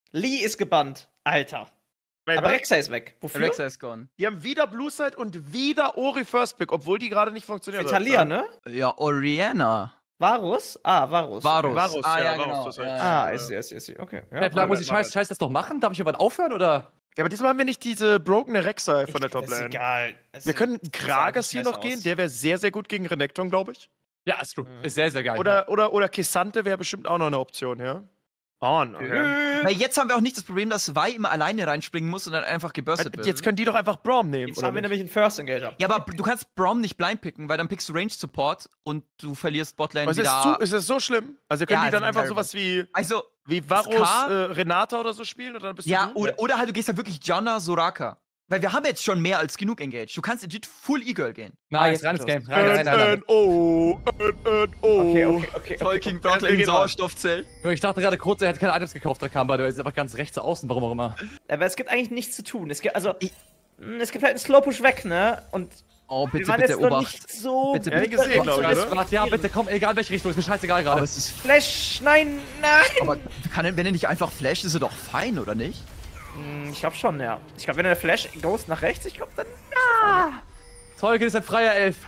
Lee ist gebannt. Alter. Wait, Aber was? Rek'Sai ist weg. Wofür? Rek'Sai ist gone. Die haben wieder Blue Side und wieder Ori First Pick, obwohl die gerade nicht funktionieren. Für Talia, ne? Ja, Orianna. Varus? Ah, Varus. Varus. Varus, ah, ja, ja, Varus, genau. das Ja, heißt. ja. Ah, ist sie, ist sie, ist sie. Okay. Ja, Ja. vielleicht muss ich mach Scheiß, das. Scheiß das doch machen. Darf ich irgendwann aufhören oder? Ja, aber diesmal haben wir nicht diese brokene Rek'Sai von der Ich- Top ist Lane. egal. Es Wir ist- können sieht Gragas alles hier nice noch gehen, aus. der wäre sehr, sehr gut gegen Renekton, glaube ich. Ja, ist true. Ist sehr, sehr geil. Oder, oder, oder Kissante wäre bestimmt auch noch eine Option, ja? On, okay. Weil jetzt haben wir auch nicht das Problem, dass Vi immer alleine reinspringen muss und dann einfach geburstet wird. Jetzt können die doch einfach Braum nehmen, Jetzt oder haben wir nicht? nämlich einen First Engager. Ja, aber du kannst Braum nicht blind picken, weil dann pickst du Range Support und du verlierst Botlane Was ist, wieder. zu, ist es so schlimm? Also können Ja, die dann das ist einfach terrible. sowas wie, Also, wie Varus, K- äh, Renata oder so spielen und dann bist ja, du gut? oder, oder halt du gehst halt wirklich Janna, Soraka. Weil wir haben jetzt schon mehr als genug Engage. Du kannst legit full E-Girl gehen. Nice, jetzt rein ins geht's Game. Rein, rein, rein, rein. N O, N O. Okay, okay, okay. okay. King Botlane Sauerstoffzelt. Nur Ich dachte gerade kurz, er hätte keine Items gekauft, der kam bei der ist einfach ganz rechts außen, warum auch immer. Aber es gibt eigentlich nichts zu tun. Es gibt, also, mh, es gibt halt einen Slow-Push weg, ne? Und Oh, wir bitte, waren bitte, jetzt noch Obacht. nicht so... Bitte, Ja, bitte. gesehen, glaube ich, Jetzt, oder? warte, ja, bitte komm, egal welche Richtung, ist mir scheißegal Aber gerade. es ist. Flash, nein, nein! Aber kann, wenn er nicht einfach flasht, ist er doch fein, oder nicht? Hm, Ich glaube schon, ja. Ich glaube, wenn der Flash Ghost nach rechts, ich glaube dann... Tolkien ist ein freier Elf.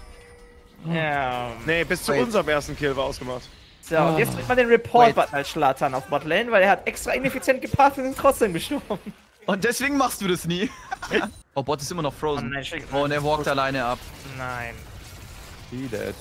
Ja. Nee, bis zu Wait. unserem ersten Kill war ausgemacht. So, und jetzt drückt man den Report-Button als Schlatan auf Botlane, weil er hat extra ineffizient geparkt und ist trotzdem gestorben. Und deswegen machst du das nie. Oh, Bot ist immer noch Oh frozen. nein, schick- Oh, und er walkt alleine ab. Nein. He dead.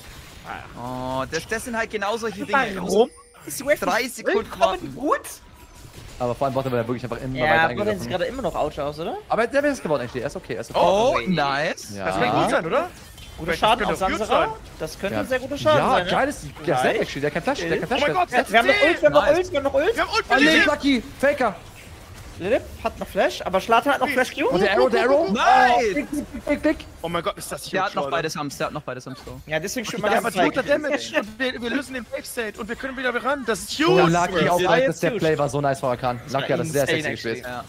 Oh, das, das sind halt genau solche Dinge. Warum? Drei Sekunden warten. Gut. Aber vor allem Bottom er wirklich einfach immer Ja, weiter Botlane sieht eingegriffen. gerade immer noch ouch aus, oder? Aber der ist geworden, actually. Er ist okay, er ist okay. Oh, wait. nice. Ja. Das kann gut sein, oder? Guter Vielleicht Schaden auf könnte auch gut Sansara. sein. Das könnte Ja. ein sehr guter Schaden Ja, sein. ne? geil ist. Der ist dead, actually. Der kann Flash, der kann Oh Flash. mein Gott, Ja, wir haben noch Ult, wir haben noch Nice. Ult, wir haben noch Ult. Wir haben Ult Oh nee, gelegt. Lucky! Faker! Lilip hat noch Flash, aber Schlatan hat noch Flash Q. Und der Arrow, der Arrow! Nice! Klick, klick! Oh mein Gott, ist das hier Der hat noch beide Sums, der hat noch beide Sums. Ja, deswegen spielt man Ja, das aber guter Damage. Und wir, wir lösen den Wave State und wir können wieder ran. Das ist Oh, huge. Lucky auf Ja, das jetzt der huge. Play war so nice von Rakan. Lucky hat das sehr insane, sexy gespielt. Ja.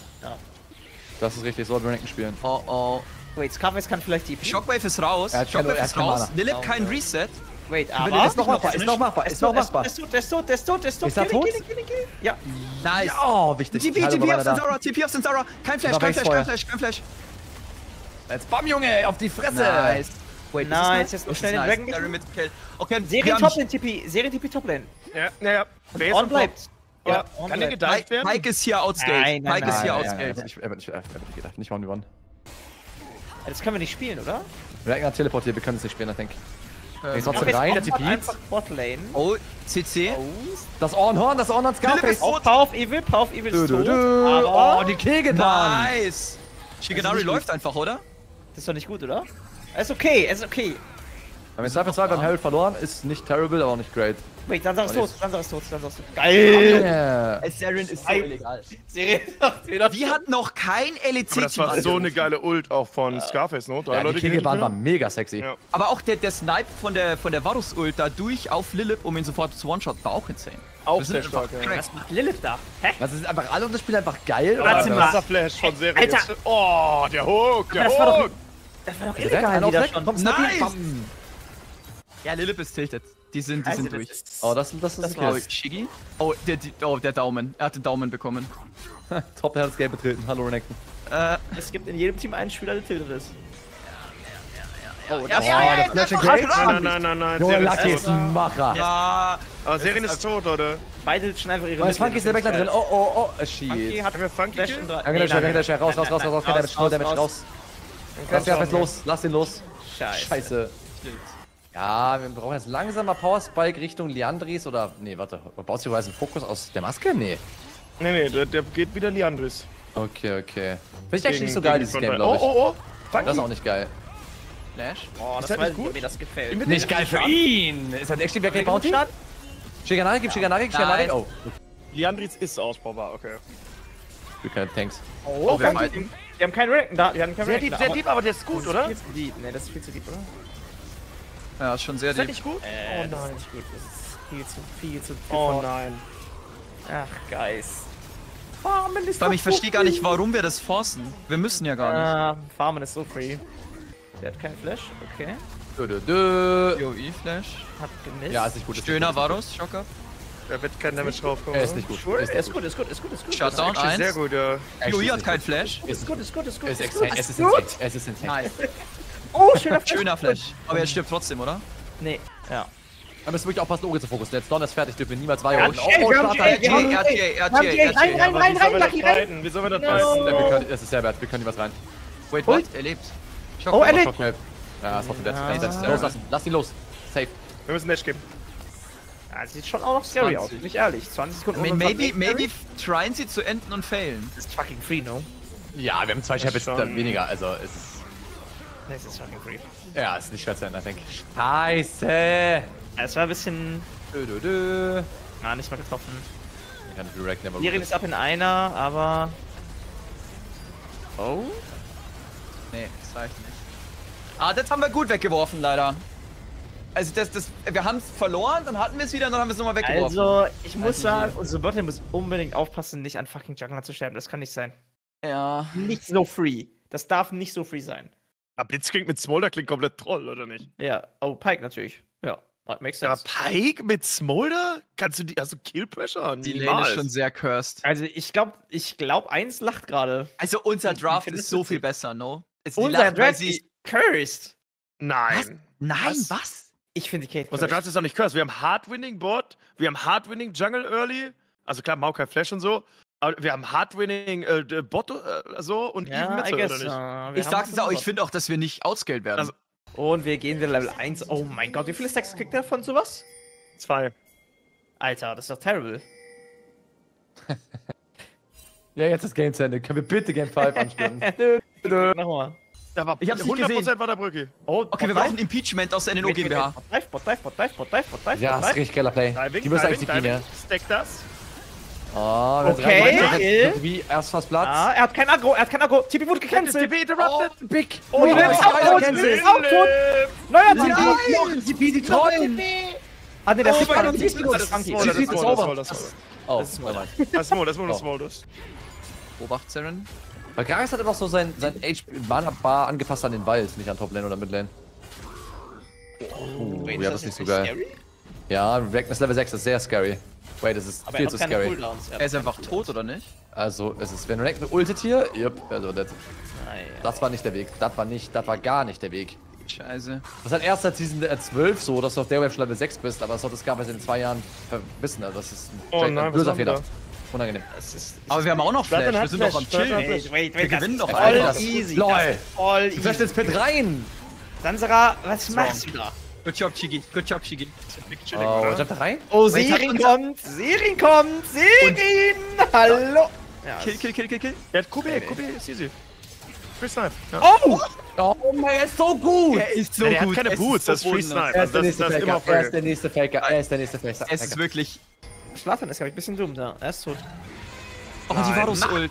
Das ist richtig, so hat Renekton spielen. Oh, oh. Wait, Scarface kann vielleicht die... Shockwave ist raus. Er hat keine- Shockwave er ist hat keine raus. Mana. Lilith kein Reset. Wait, Ist aber... noch machbar, ist noch machbar, ist noch machbar. Der ist tot, der ist tot, der ist tot, der ist tot. Ist er Kill ihn, tot? kill ihn, kill ihn, kill ihn. Ja. Nice. Oh, wichtig. T P, Hallo, T P war auf einer da. Sensara, T P auf Sensara. Kein Flash, Da kein war Flash, Feuer. kein Flash, kein Flash. Jetzt bam, Junge, auf die Fresse! Nice. Wait, das ist Nice, jetzt noch Das schnell ist den nice. Dragon Gary gespielt. mit Kill. Okay, wir Serien haben Toplane T P, Serien T P Toplane. Ja, naja. Wer On ist bleibt. Ja, on kann der bleibt. gedeiht Pike, werden? Pike ist hier outscaled. Nein, nein, Pike ist nein, hier Ja, nein, ja, outscaled. ja, ich, er wird nicht, er wird nicht gedacht, nicht one v one. Ja, das können wir nicht spielen, oder? Renekton hat teleportiert, wir können es nicht spielen, I think. Er ist trotzdem Scarface rein, der opfert T P. einfach Botlane. Oh, C C. Das Ornhorn, das Ornhorn Scarface. Auch Power of Evil, Power of Evil Dö, ist dö, tot, dö. aber... Oh, die Kill getan! Nice. Shigenari läuft einfach, oder? Das ist doch nicht gut, oder? Es ist okay, es ist okay. Wenn wir zwei von zwei beim Herald verloren, ist nicht terrible, aber auch nicht great. Wait, Sansara ist tot, Sansara ist tot, Sansara ist tot. Geil! Yeah. Saren ist so Ei. illegal. Serien Die hat noch kein L E C Aber das war Team. so eine geile Ult auch von Scarface, ne? Drei Ja, die Leute Kill gegen waren ihn. war mega sexy. Ja. Aber auch der, der Snipe von der, von der Varus-Ult da durch auf Lilith, um ihn sofort zu One-Shot, war auch insane. Auch Wir sehr sind stark, einfach ja. Was macht Lilith da? Hä? Das ist einfach alle und das Spiel einfach geil. Warte oder? mal. Wasserflash von Serie. Alter. Oh, der Hook, der Das war doch- Hook. Das war doch Direkt, illegal einer auf wieder Deck, schon. komm, Snappy, Nice. bam. Ja, Lilith ist tilted. Die sind, die Also, sind das durch. ist- Oh, das, das ist Das ein Oh, Kill. Shiggy? Oh der, die, oh, der Daumen. Er hat den Daumen bekommen. Top, der hat das Game betreten. Hallo, Renekton. Äh, Es gibt in jedem Team einen Spieler, der tiltet ist. oh, Oh, der Flash Engage. Nein, nein, nein, nein. Junge, Serien Lucky ist ist tot. ein Macher. ja. Aber Serien ist tot, oder? Beide tilten einfach ihre Oh, jetzt Funky ist der Back da drin. Oh, oh, oh. äh, Funky Shit. hat Haben wir Funky Flash Kill? in drei. Ja, genau, schnell, schnell, schnell. Raus, raus, raus, raus. Kein Damage, no Damage, raus. Lass den einfach los. Lass den los. Scheiße. Scheiße. Ja, wir brauchen jetzt langsam mal Power Spike Richtung Liandris oder. Nee, warte. Baut sich einen Fokus aus der Maske? Nee. Nee, nee, der, der geht wieder Liandris. Okay, okay. Finde ich eigentlich nicht so Gegen- geil, gegen dieses die Game, Frontline. glaube ich. Oh, oh, oh. Funky. Das ist auch nicht geil. Flash. Oh, Ist das das weiß nicht ich, gut? ob mir das gefällt. Nicht geil für ihn! Ist das actually wer kein Bounty? Shiganari, gib Shiganari, gib Shiganari. Nein. Oh, Liandris ist ausbaubar, okay. wir können Tanks. Oh, wir Funky. halten. Die haben keinen Ranken da, die haben keinen Sehr Ranken deep, da. sehr aber- deep, aber der ist gut, Das oder? ist viel zu deep. Nee, das ist viel zu deep, oder? Ja, ist schon sehr Ist der deep. nicht gut? Äh, Oh das nein. ist nicht gut. Das ist viel zu, viel zu viel. Oh fort. nein. Ach, Geist. Farmen ist Vor allem, doch ich so verstehe gar free. nicht, warum wir das forcen. Wir müssen ja gar nicht. Ah, Farmen ist so free. Der hat keinen Flash, okay. Dö, dö, dö. PoE Flash. Hat gemisst. Ja, ist nicht gut. ist nicht Stöhner gut. Varus, Schocker. Da wird kein Damage draufkommen. Er ist nicht gut. Sure? Ist Ist nicht gut, ist gut, ist gut, ist gut. Shutdown Actually eins. sehr gut, ja. Yui hat nicht keinen gut. Flash. Ist gut, ist gut, ist gut. Es ist ist gut. insane. Es ist insane. Es ist insane. Nice. Oh, schöner Flash. Schöner Flash. Aber er stirbt trotzdem, oder? Nee, ja. Da müssen wir wirklich aufpassen, Ori zu fokussieren. Jetzt Don ist fertig, dürfen wir niemals zwei Ja, holen. Jay, wir haben Starter. Jay, wir haben R T A, R T A, R T A. Rein, rein, Aber rein, wie rein, sollen wir Lucky, das rein. fighten? Wie sollen wir das No. fighten? Ja, wir können, es ist sehr wert, wir können niemals rein. Wait, Ult. what? Er lebt. Oh, er lebt. Schockhelp. Ja, ist trotzdem dead. Ja. Ey, das- Loslassen. Lass ihn los. Safe. Wir müssen Dash geben. Ja, sieht schon auch noch scary aus, zwanzig. bin ich ehrlich. zwanzig Sekunden. I mean, ohne maybe, Fun- maybe tryen sie zu enden und failen. Das ist fucking free, no? Ja, wir haben zwei Champions schon- weniger, also es ist... Das ist fucking free. Ja, ist nicht schwer zu ändern, I think. Scheiße! Es war ein bisschen. Dö, dö, dö. Na, nicht mal getroffen. Ich kann direkt never Lirin ist ab in einer, aber. Oh? Nee, das reicht nicht. Ah, das haben wir gut weggeworfen, leider. Also das, das, wir haben es verloren, dann hatten wir es wieder und dann haben wir es nochmal weggeworfen. Also, ich muss Also sagen, hier. unsere Botlane muss unbedingt aufpassen, nicht an fucking Jungler zu sterben. Das kann nicht sein. Ja. Nicht so free. Das darf nicht so free sein. Aber Blitzkrieg mit Smolder klingt komplett troll, oder nicht? Ja, oh, Pike natürlich. Ja, that makes Ja, sense. Pike mit Smolder? Kannst du die, also Kill Pressure? Die Lane Niemals. ist schon sehr cursed. Also, ich glaube, ich glaube, eins lacht gerade. Also unser Wie Draft findest ist so du viel sie? besser, no? Es, die Unser lachen, weil Draft sie- ist cursed. Nein. Nein, Was? was? Ich finde die Kate Unser cursed. Draft ist doch nicht cursed. Wir haben Hard-Winning Bot, wir haben Hard-Winning Jungle Early. Also klar, Maokai Flash und so. Aber wir haben Hard-Winning äh, d- Bot äh, so und Even Ja, I Mitte, guess. oder nicht? uh, wir Ich haben sag's jetzt auch, was. ich finde auch, dass wir nicht outscaled werden. Also- Und wir gehen wieder Level eins. Oh mein Gott, wie viele Stacks kriegt er von sowas? Zwei. Alter, das ist doch terrible. Ja, jetzt ist Game zu Ende. Können wir bitte Game fünf anspielen? Nochmal. Da war Ich hab's nicht hundert Prozent gesehen. war der Brücke. Oh, okay, wir brauchen Impeachment aus der N N O GmbH. Bot dive, Bot dive, Bot dive, Bot dive, Bot dive, Ja, Bot ist dive. richtig geiler Play. Diving, Die müssen eigentlich Diving, die Knie. Diving. Stack das. Oh, wenn sie Okay, reinmachen, Kill. dann- Wie, erst fast Platz. Ah, er hat kein Aggro, er hat kein Aggro. T P wurde T gecancelt. P interrupted. Oh, Big. Oh, Lil Lil ist ist auch auch tot. tot. Lil Lil ist auch tot. Neuer T P. Nein! T P, die Trollen! Ah, ne, der Oh Flip mein hat Gott, uns das nicht ist benutzt. das Funky. Small, das Sie ist ist Small, das over. ist Small, das ist Oh, Das ist never Small. mind. Das ist Small, das ist Small, das Oh. ist Small, das ist Obacht, Saren. Weil Gragas hat immer so sein, sein H P Mana Bar angepasst an den Wald, nicht an Toplane oder Midlane. Oh, Wait, ja, ist das ist nicht so nicht geil. scary? Ja, Regnus Level sechs ist sehr scary. Wait, das ist Aber er viel hat zu keine scary. Cooldowns. Er ist einfach tot, oder nicht? Also, es ist, wenn Regnus ultet hier, yep, also das, Naja. das war nicht der Weg. Das war nicht, das war gar nicht der Weg. Scheiße. Das ist halt erst seit Season zwölf so, dass du auf der Wave schon Level sechs bist, aber das hat es Gabes in zwei Jahren verbissen. Also das ist ein, Oh ein nein, was böser haben wir Fehler. da? Unangenehm. Das ist Aber wir haben auch noch Flash, Starter wir hat sind doch am Flash, Starter hat Chillen. Flash. Wait, wait, Wir das gewinnen ist doch voll einfach. easy. Lol. Das ist voll Du fährst easy. ins Pit rein! Sansara, was machst du da? Good job, Chigi. Good job, Chigi. Chilling, Oh, oder? jump da rein? Oh, Wait, hat Serin unser- kommt! Serin kommt! Serin! Hallo! Ja, Kill, kill, kill, kill, kill. Er hat Q B, Q B ist easy. Free Snipe. Ja. Oh! Oh mein, er ist so gut! Er ist so Ja, der hat gut. keine Es Boots, ist so das ist Free bodenlos. Snipe. Er Also ist der das, nächste das ist Faker, immer er ist Free. der nächste Faker, er ist der nächste Faker. Es ist wirklich... Schlatan ist, glaube ich, ein bisschen dumm da. Er ist tot. Oh, die Varus-Ult.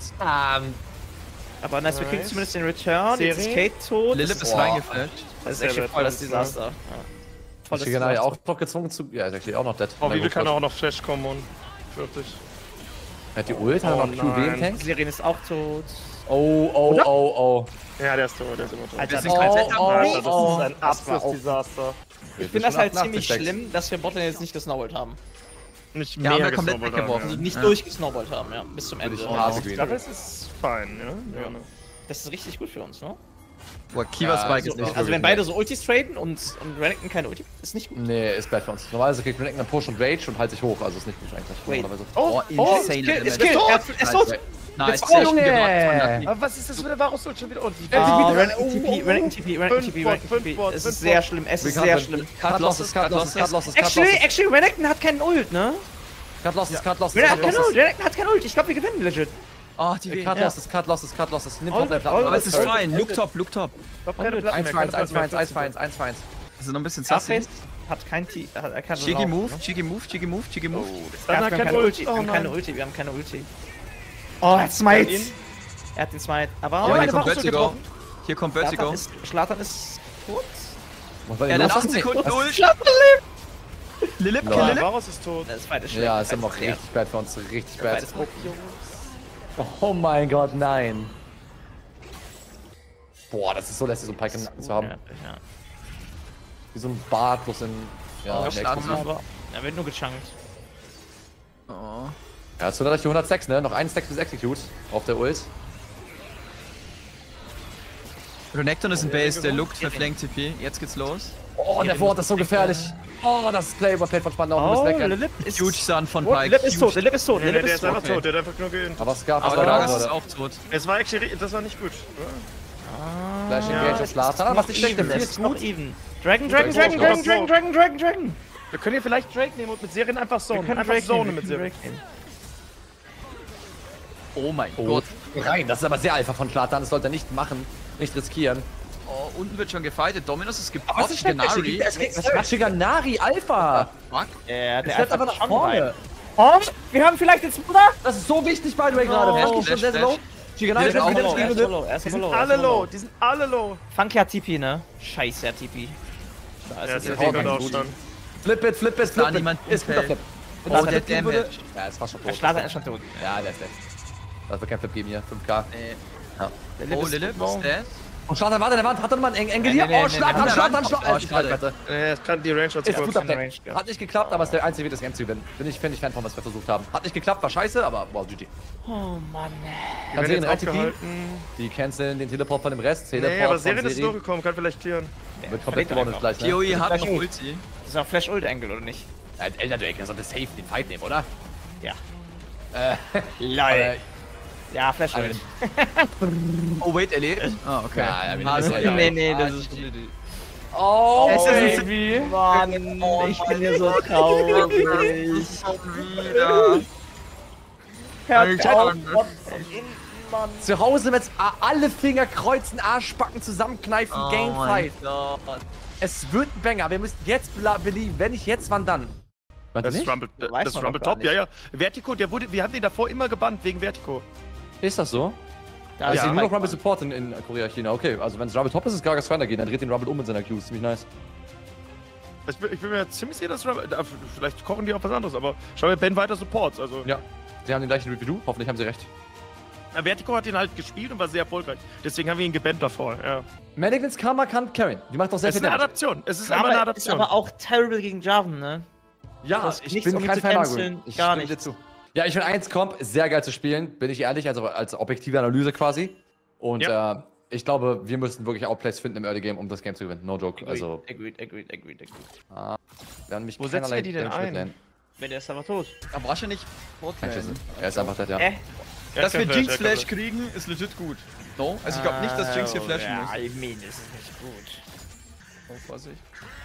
Aber nice, wir kriegen Nice. zumindest den Return. Jetzt ist Serin? Kate tot. Lilith das ist ist, reingeflasht. das ist Sehr actually wert voll das von uns, Desaster. Ja. Voll Ich das bin ja Desaster. auch noch gezwungen zu. Ja, ist actually auch noch dead. Oh, Na wie viel gut, kann was. auch noch Flash kommen und vierzig. Er hat die Ult, hat er Oh noch Q B im nein. Tank? Serin ist auch tot. Oh, oh, oh, oh. Ja, der ist tot, der ist immer tot. Alter, sind das- kein Oh, Setup. oh, Alter, das oh. ist ein Das war auch- absolutes Desaster. Ich finde das halt ziemlich schlimm, dass wir Botlane jetzt nicht gesnowballt haben. Nicht Ja, mehr haben wir komplett gesnowballt weggeworfen. Also haben, nicht Ja. durchgesnowballt haben, ja, bis zum Würde Ende. ich harte ja. Green. Aber es ist fein, ja. ja. Das ist richtig gut für uns, ne? Boah, Kivas Ja, Spike also- ist nicht Also wirklich wenn beide so Ultis traden und, und Renekton keine Ulti, ist nicht gut. Nee, ist bad für uns. Normalerweise kriegt Renekton einen Push und Rage und halt sich hoch, also ist nicht gut eigentlich. Wait. Normalerweise. Oh, oh, ist insane kill, ist Damage. kill, er ist- er ist tot! Nice, Let's sehr go, schön gemacht von Junge. Lucky. Aber was ist das für eine Varus-Ult schon wieder? Oh, die Ah, bitte- Renekton T P, Renekton T P, Renekton T P, Fünf Renekton Bot, T P. fünf Bot, Es fünf ist sehr Bot. schlimm, es We ist can't sehr win. schlimm. Cut losses, cut losses, cut losses, cut Actually, losses. actually, Renekton hat keinen Ult, ne? Cut losses, cut losses, Renekton cut hat keinen Ult, losses. Renekton hat keinen Ult. Ich glaube, wir gewinnen legit. Oh, die Cut ja. losses, cut losses, cut losses. Nimm All- Top Left ab. all- Aber es ist All- fein. Look top, look top. eins für eins, eins für eins, eins für eins, eins für eins. Das ist noch ein bisschen sassy. Surface hat kein T, hat er kann Chigi move, Chigi move, Chigi move, Chigi move. Wir haben keine Ulti, wir haben keine Ulti, wir haben keine Ulti. Oh, er hat Smite. Er hat den Smite. Aber Ja, oh, hier meine kommt Waffe ist Vertigo. getroffen. Hier kommt Schlatan Vertigo. ist, Schlatan ist tot. Was war Ja, denn dann los? acht Sekunden Was- Ult. Schlatan lebt. Lilith, Lol. kill Lilith. Varus ist tot. Das zweite ist Ja, ist schlecht. immer noch Beides richtig bad für uns, richtig fair. bad. Beides hoch, Jungs. Oh mein Gott, nein. Boah, das ist so lästig, so einen Pike im Nacken zu haben. Ja, ja. Wie so ein Bart, bloß in... Ja, Oh, in der Schlag Explosive. Aber er wird nur gechunkt. Oh. Ja, jetzt hundert, hundertsechs, ne? Noch ein Stack bis Execute auf der Ult. Renekton ist ein Base, der lookt für Flank T P. Jetzt geht's los. Oh, der Wort ist so gefährlich. Oh, das Play-Überplay von Spannend auch ein bisschen weg. Lip ist... Huge Stun von Oh, Pike. Lip ist tot, der Lip ist tot, Nee, der nee, Lip der ist ist einfach tot. tot, der hat einfach nur geimpft. Aber es gab Aber was Gragas da, ist oder? auch tot. Es war actually, das war nicht gut. Flash Ja, Engage auf Slatan. Was ich denke, Das viel ist ist noch gut. even. Dragon, Dragon, Dragon, Dragon, Dragon, Dragon, Dragon, Dragon, Dragon, Dragon. Wir können hier vielleicht Drake nehmen und mit Serien einfach Wir zonen. können Einfach Drake zonen nehmen, mit wir können Serien. Drake nehmen. Oh mein Oh, Gott. rein. Das ist aber sehr alpha von Slatan. Das sollte er nicht machen. Nicht riskieren. Oh, unten wird schon gefightet. Dominus ist Was ist gepotcht. Genari. Es gibt Shiganari Alpha. Fuck. Ja, Es der läuft einfach nach schon vorne. rein. Oh, wir haben vielleicht jetzt Bruder. Das ist so wichtig, by the way, gerade. Flash, Flash, Flash, sehr, sehr Flash. low. Shiganari Die sind ist auch wieder low, im Er ist Spiel. low, er ist Die sind low. alle low, die sind alle low. Funky hat T P, ne? Scheiße, er hat T P. Da Ja, ist der es. auch Tiger ganz auch gut. schon. Flip it, flip it, Da flip it. niemand Ist guter Flip. Wenn Oh, das der flippen würde- Damage. Ja, ist fast schon Der tot. Schlager ist schon tot. Ja, der ist dead. Das wird kein Flip geben hier. fünf K. Nee. Ja. Oh, Lilith ist dead. Und Schlatan war an der Wand. Hat er nochmal einen Engel Nee, hier? nee, nee, Oh, nee, Schlatan, nee, Schlatan, nee. Schlatan. Oh, schade. Äh, es kann die Range dazu Ist kurz. guter in der Play. Range, ja. Hat nicht geklappt, aber ist der einzige Weg, das Game zu gewinnen. Bin ich, finde ich Fan von, was wir versucht haben. Hat nicht geklappt, war scheiße, aber wow, G G. Oh Mann. Wir Kann werden Serien jetzt rein T P. aufgehalten. Die canceln den Teleport von dem Rest. Teleport Nee, aber von Serien ist Serien. durchgekommen, kann vielleicht clearen. Wird komplett verliert gewonnen einfach. gleich, ne? T O E hat Flash noch Ult. Ulti. Das ist auch Flash Ult Angle, oder nicht? Ja, Elder Drake sollte safe den Fight nehmen, oder? Ja. Äh, Lol. äh, Ja, Flash Ult. Oh, wait, er lebt? Ah, okay. Ja, ja, wir Ah, wissen so, ja, Nee, nee, Ah, das ist... oh, Es ist Baby. Mann, ich bin hier so traurig. Schon wieder. Hört Alter. auf, Gott von innen, Mann. Zu Hause mit alle Finger kreuzen, Arschbacken zusammenkneifen, Oh Game mein Fight. Gott. Es wird ein Banger. Wir müssen jetzt bla- belieben. Wenn nicht jetzt, wann dann? Warte Das ist nicht? Rumble, Weiß das ist man Rumble doch gar Top, ja, ja. Vertigo, der wurde, wir haben den davor immer gebannt wegen Vertigo. Ist das so? Da Also ist ja, ein nur noch Mike, Rumble Support in, in Korea, China. Okay, also wenn es Rumble Top ist, ist Gragas Finder gehen. Dann dreht den Rumble um mit seiner Q. Ziemlich nice. Ich bin, ich bin mir ziemlich sicher, dass Rumble, da- vielleicht kochen die auch was anderes, aber schau mir Ben weiter Supports. Also, Ja. Sie haben den gleichen Read wie du. Hoffentlich haben sie recht. ja, Vertigo hat ihn halt gespielt und war sehr erfolgreich. Deswegen haben wir ihn gebannt davor, ja. Mannequins Karma kann carryen. Die macht doch sehr Es ist viel eine Damage. Adaption. Es ist Ja, einfach eine aber ist Adaption. aber auch terrible gegen Jarvan, ne? Ja, Das ist ich nichts, bin um ihn kein zu Fan canceln, Argument. Ich gar stimme dir nicht. zu. Ja, ich finde eins Comp ist sehr geil zu spielen, bin ich ehrlich, also als objektive Analyse quasi. Und Ja. äh, ich glaube, wir müssen wirklich Outplays finden im Early Game, um das Game zu gewinnen. No joke. Also, Agreed, agreed, agreed, agreed. ah, werden mich Wo setzt keinerlei ihr die denn Damage ein? mitnehmen. Wenn der ist aber tot. Aber wahrscheinlich Kein Schiss. Er ist einfach dead, ja. Äh? Ja, Dass wir kein Jinx Flash, Flash kriegen, ist legit gut. No? Also ich glaube nicht, dass Jinx hier flashen Ja, muss. ich meine, das ist nicht gut. Oh, Vorsicht.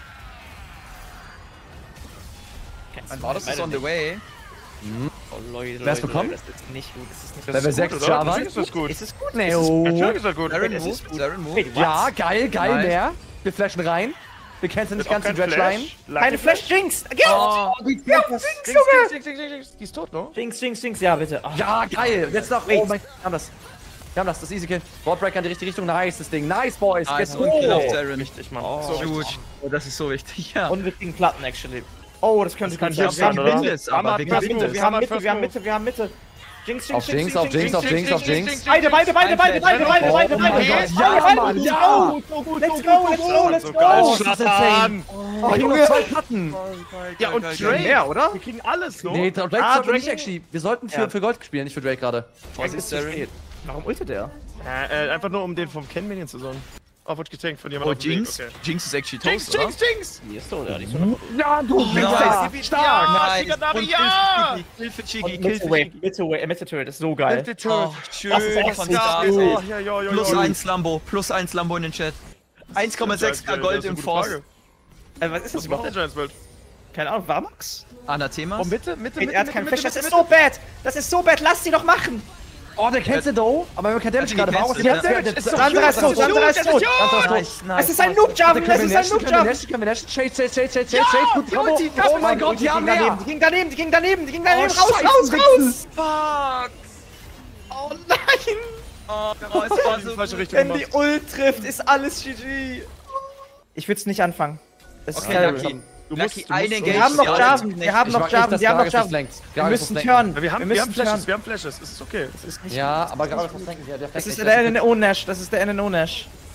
Kennst Ein du Varus ist beide on the nicht? way. Oh, Leute, Wer ist Leute, bekommen? Leute, das ist nicht gut, das ist nicht Level Das ist sechs gut, oder? Java. Natürlich ist das gut. Ist es gut? Nee, Ist es oh. Natürlich ist das gut. Saren es Move, ist gut. Saren Move. Wait, what? Ja, geil, geil, Nice. mehr. Wir flashen rein. Wir canceln nicht Auch ganz die kein Dredgeline. Lucky Keine Flash Jinx! Ja! Oh, die Ja, Jinx. Jinx, Jinx, Junge! Jinx, Jinx, Jinx, Jinx. Die ist tot, ne? Jinx, Jinx, Jinx, ja, bitte. Oh. Ja, geil. Jetzt noch. Wait. Oh mein Gott, wir haben das. Wir haben das, das Easy Kill. Boardbreaker in die richtige Richtung. Nice, das Ding. Nice, Boys. Nice, Jetzt und Kill auf oh. Saren. Richtig, Mann. Oh, So huge. richtig. Oh, das ist so wichtig, ja. Und mit den Platten, actually. Oh, das könnte Das kann gut ich sein. auch Wir haben sagen, oder? Mitte, Jetzt, aber Hammer, wir wir haben First gewinnen Mitte, Move, wir haben Hammer, Mitte, First wir haben Move. Mitte, wir haben Mitte. Jinx, Jinx, Auf Jinx, auf Jinx, auf Jinx, auf Jinx. Beide, beide, beide, beide, beide, beide, beide, Oh mein beide. Gott, Beide, ja, beide. Mann, ja. So gut, let's go, let's go, let's So go. geil. Oh, das ist insane. Oh, Junge, zwei Platten. Ja, und geil, Drake. Mehr, oder? Wir kriegen alles, so. Nee, Drake Ah, sollten wir nicht Drake- actually. Wir sollten für, Ja. für Gold spielen, nicht für Drake gerade. Vorsicht, Saren. Warum ultet er? Äh, äh, einfach nur, um den vom Ken Minion zu sonnen. Oh, wird getankt von Oh, jemandem. auf dem Weg, Jinx. okay. Jinx ist actually Jinx, toast, oder? Jinx, Jinx! Die ist tot, ja, die ist tot. Ja, du Ja. bist Stark! stark. Nice. Shiganari, Und ja! Kill für Chigi, Und Kill Mitte für Wave, Chigi. Mitte Wave, Mitte Turret, ist so geil. Lift the turret. Oh, schön Das ist echt von richtig Star. gut. Oh, ja, ja, ja, Plus ja. eins Lambo, plus eins Lambo in den Chat. eins Komma sechs K Das ist Gold eine im gute Force. Frage. Äh, was ist das Was macht der überhaupt? Giants World? Keine Ahnung, Warmax? Anathemas. Oh, Mitte, Mitte, Mitte, Er hat Mitte, keinen Mitte, Flash, das Mitte, ist so bad! Das ist so bad, lass sie doch machen! Oh, der cancelt though, aber wir haben kein Damage Hat ihn gerade. Warum gecancelt, ist ja. der Ist doch Sandra ist tot, Das ist Sandra ist huge, tot! das ist Nice, nice. Es ist ein Noob-Jump, es ist ein Noob-Jump! Können wir Nash? Chase, chase, chase, chase, chase, chase. Gut, Combo. Ulti, Oh mein Gott, die ja, ging mehr. daneben, die ging daneben, die ging daneben, die ging daneben, Oh, raus, raus, Scheiße, raus! Fuck. Oh nein! Oh, es war In so die falsche gut. Richtung Wenn die gemacht. Ult trifft, ist alles G G. Ich würde es nicht anfangen. Das ist Okay, terrible. Lucky. Du Lucky, musst- du eine musst- Engage. Wir haben noch die alle Jarvan, nicht. wir haben Ich noch mag nicht, Jarvan, dass wir haben noch Gragas Jarvan. flankt. Wir Gragas müssen flanken. turnen. Ja, wir haben, wir wir haben müssen Flashes, turnen. wir haben Flashes. Es ist okay. Das ist nicht Ja, aber Gragas flanken. Ja, der Das flankt ist nicht. der N N O-Nash, das ist der N N O-Nash.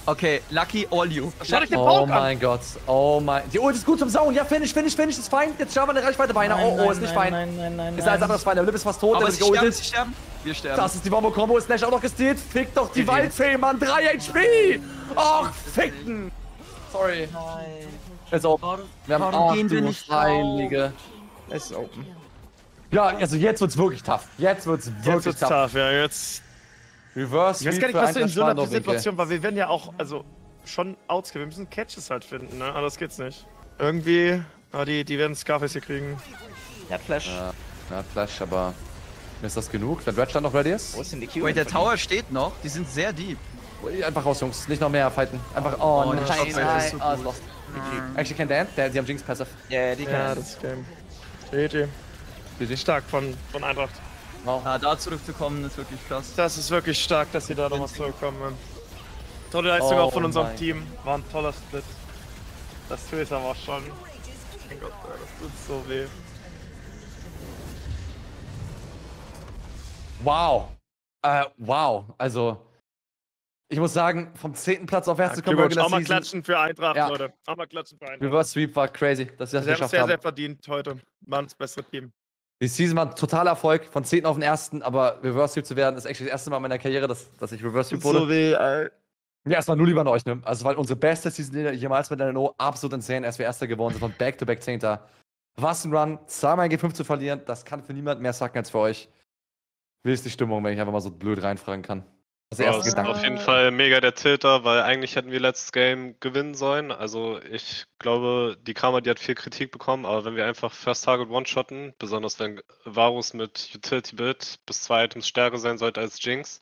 Okay, Lucky, all you. Schau dich den Oh Pauk an. mein Gott. Oh mein. Die Ult ist gut zum Saugen. Ja, finish, finish, finish. Ist fein. Jetzt schauen wir eine Reichweite beinahe. Oh, oh, ist nicht fein. Nein, nein, nein, Ist alles nein. anderes fein. Der Lip ist fast tot. Aber Der sie wird sterben, geultet. sie sterben. Wir sterben. Das ist die Wombo-Kombo. Ist Nash auch noch gestealt. Fick doch die Waldfee, Mann. drei H P. Och, ficken. Sorry. Nein. Ist open. Warum, Wir haben warum ach, gehen wir du nicht Heilige. Es ist open. Ja, also jetzt wird's wirklich tough. Jetzt wird's Jetzt wirklich wird's tough. tough, ja, jetzt. Reverse Ich weiß Sweep gar nicht, für was du in Eintracht so einer Schwandorf-Winkel. Situation, weil wir werden ja auch, also, schon outs gewinnen. Wir müssen Catches halt finden, ne? Anders geht's nicht. Irgendwie, ah, die, die werden Scarface hier kriegen. Der hat Flash. Ja, ja, Flash, aber ist das genug? Wenn Redstone noch ready ist? Wo ist denn die Q? Wait, der Tower steht noch. Die sind sehr deep. Einfach raus, Jungs. Nicht noch mehr fighten. Einfach, oh, Oh, nein. der Shotgun nein. ist so Ah, gut. ist lost. Actually can Dan. Der, die haben Jinx Passive. Ja, die kann Ja, ja, das ist Game. G G. G G. Stark von, von Eintracht. Wow. Ah, da zurückzukommen ist wirklich krass. Das ist wirklich stark, dass sie da noch was zurückkommen. Man. Tolle Leistung Oh auch von unserem mein. Team. War ein toller Split. Das tut aber auch schon. Mein Gott, das tut so weh. Wow. Äh, wow. Also, ich muss sagen, vom zehnten Platz auf erste kommen Glückwunsch, wir auch mal Season. klatschen für Eintracht, Ja. Leute. Auch mal klatschen für Eintracht. Reverse Sweep war crazy, dass wir das Sie haben es geschafft sehr, haben. sehr verdient heute. Waren das bessere Team. Die Season war ein totaler Erfolg, von zehnten auf den ersten, aber Reverse Sweep zu werden, ist actually das erste Mal in meiner Karriere, dass, dass ich Reverse Sweep wurde. So weh, ey. Ja, es war nur lieber an euch, ne? Also, es war unsere beste Season jemals mit N N O. Absolut insane, als wir Erster geworden sind, von Back-to-Back Zehnter. Was ein Run, zweimal in G fünf zu verlieren, das kann für niemand mehr sacken als für euch. Wie ist die Stimmung, wenn ich einfach mal so blöd reinfragen kann? Das ist der Ja, erste das ist Gedanke. auf jeden Fall mega der Tilter, weil eigentlich hätten wir letztes Game gewinnen sollen. Also ich glaube, die Karma, die hat viel Kritik bekommen, aber wenn wir einfach First Target One-Shotten, besonders wenn Varus mit Utility Build bis zwei Items stärker sein sollte als Jinx,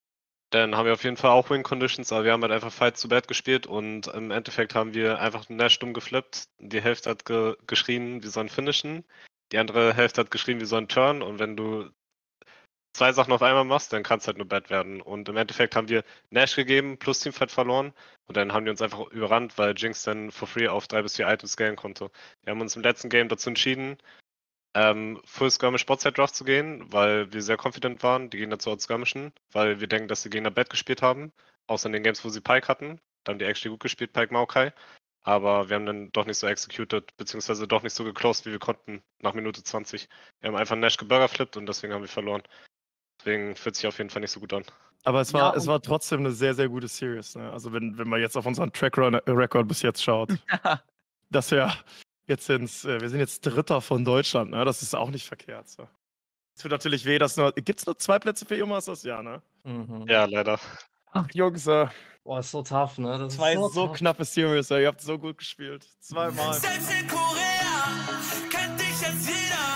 dann haben wir auf jeden Fall auch Win-Conditions, aber wir haben halt einfach Fight to Bad gespielt und im Endeffekt haben wir einfach Nash dumm geflippt. Die Hälfte hat ge geschrien, wir sollen finishen, die andere Hälfte hat geschrien, wir sollen turn, und wenn du zwei Sachen auf einmal machst, dann kann es halt nur bad werden. Und im Endeffekt haben wir Nash gegeben, plus Teamfight verloren. Und dann haben die uns einfach überrannt, weil Jinx dann for free auf drei bis vier Items scalen konnte. Wir haben uns im letzten Game dazu entschieden, ähm, Full Skirmish Botside Draft zu gehen, weil wir sehr confident waren, die Gegner zu outskirmishen, weil wir denken, dass die Gegner bad gespielt haben. Außer in den Games, wo sie Pyke hatten. Da haben die actually gut gespielt, Pyke Maokai. Aber wir haben dann doch nicht so executed, beziehungsweise doch nicht so geclosed, wie wir konnten nach Minute zwanzig. Wir haben einfach Nash geburgerflippt und deswegen haben wir verloren. Deswegen fühlt sich auf jeden Fall nicht so gut an. Aber es war, Ja, es war trotzdem eine sehr, sehr gute Series. Ne? Also wenn, wenn man jetzt auf unseren Track-Record bis jetzt schaut, dass wir jetzt ins, wir sind jetzt Dritter von Deutschland. Ne? Das ist auch nicht verkehrt. So. Es tut natürlich weh, dass nur, gibt es nur zwei Plätze für Iomasters? Ja, ne? Mhm. Ja, leider. Ach Jungs, äh, Boah, ist so tough, ne? Das zwei ist so, so tough. knappe Series. Ihr habt so gut gespielt. Zweimal. Selbst in Korea kennt dich jetzt jeder.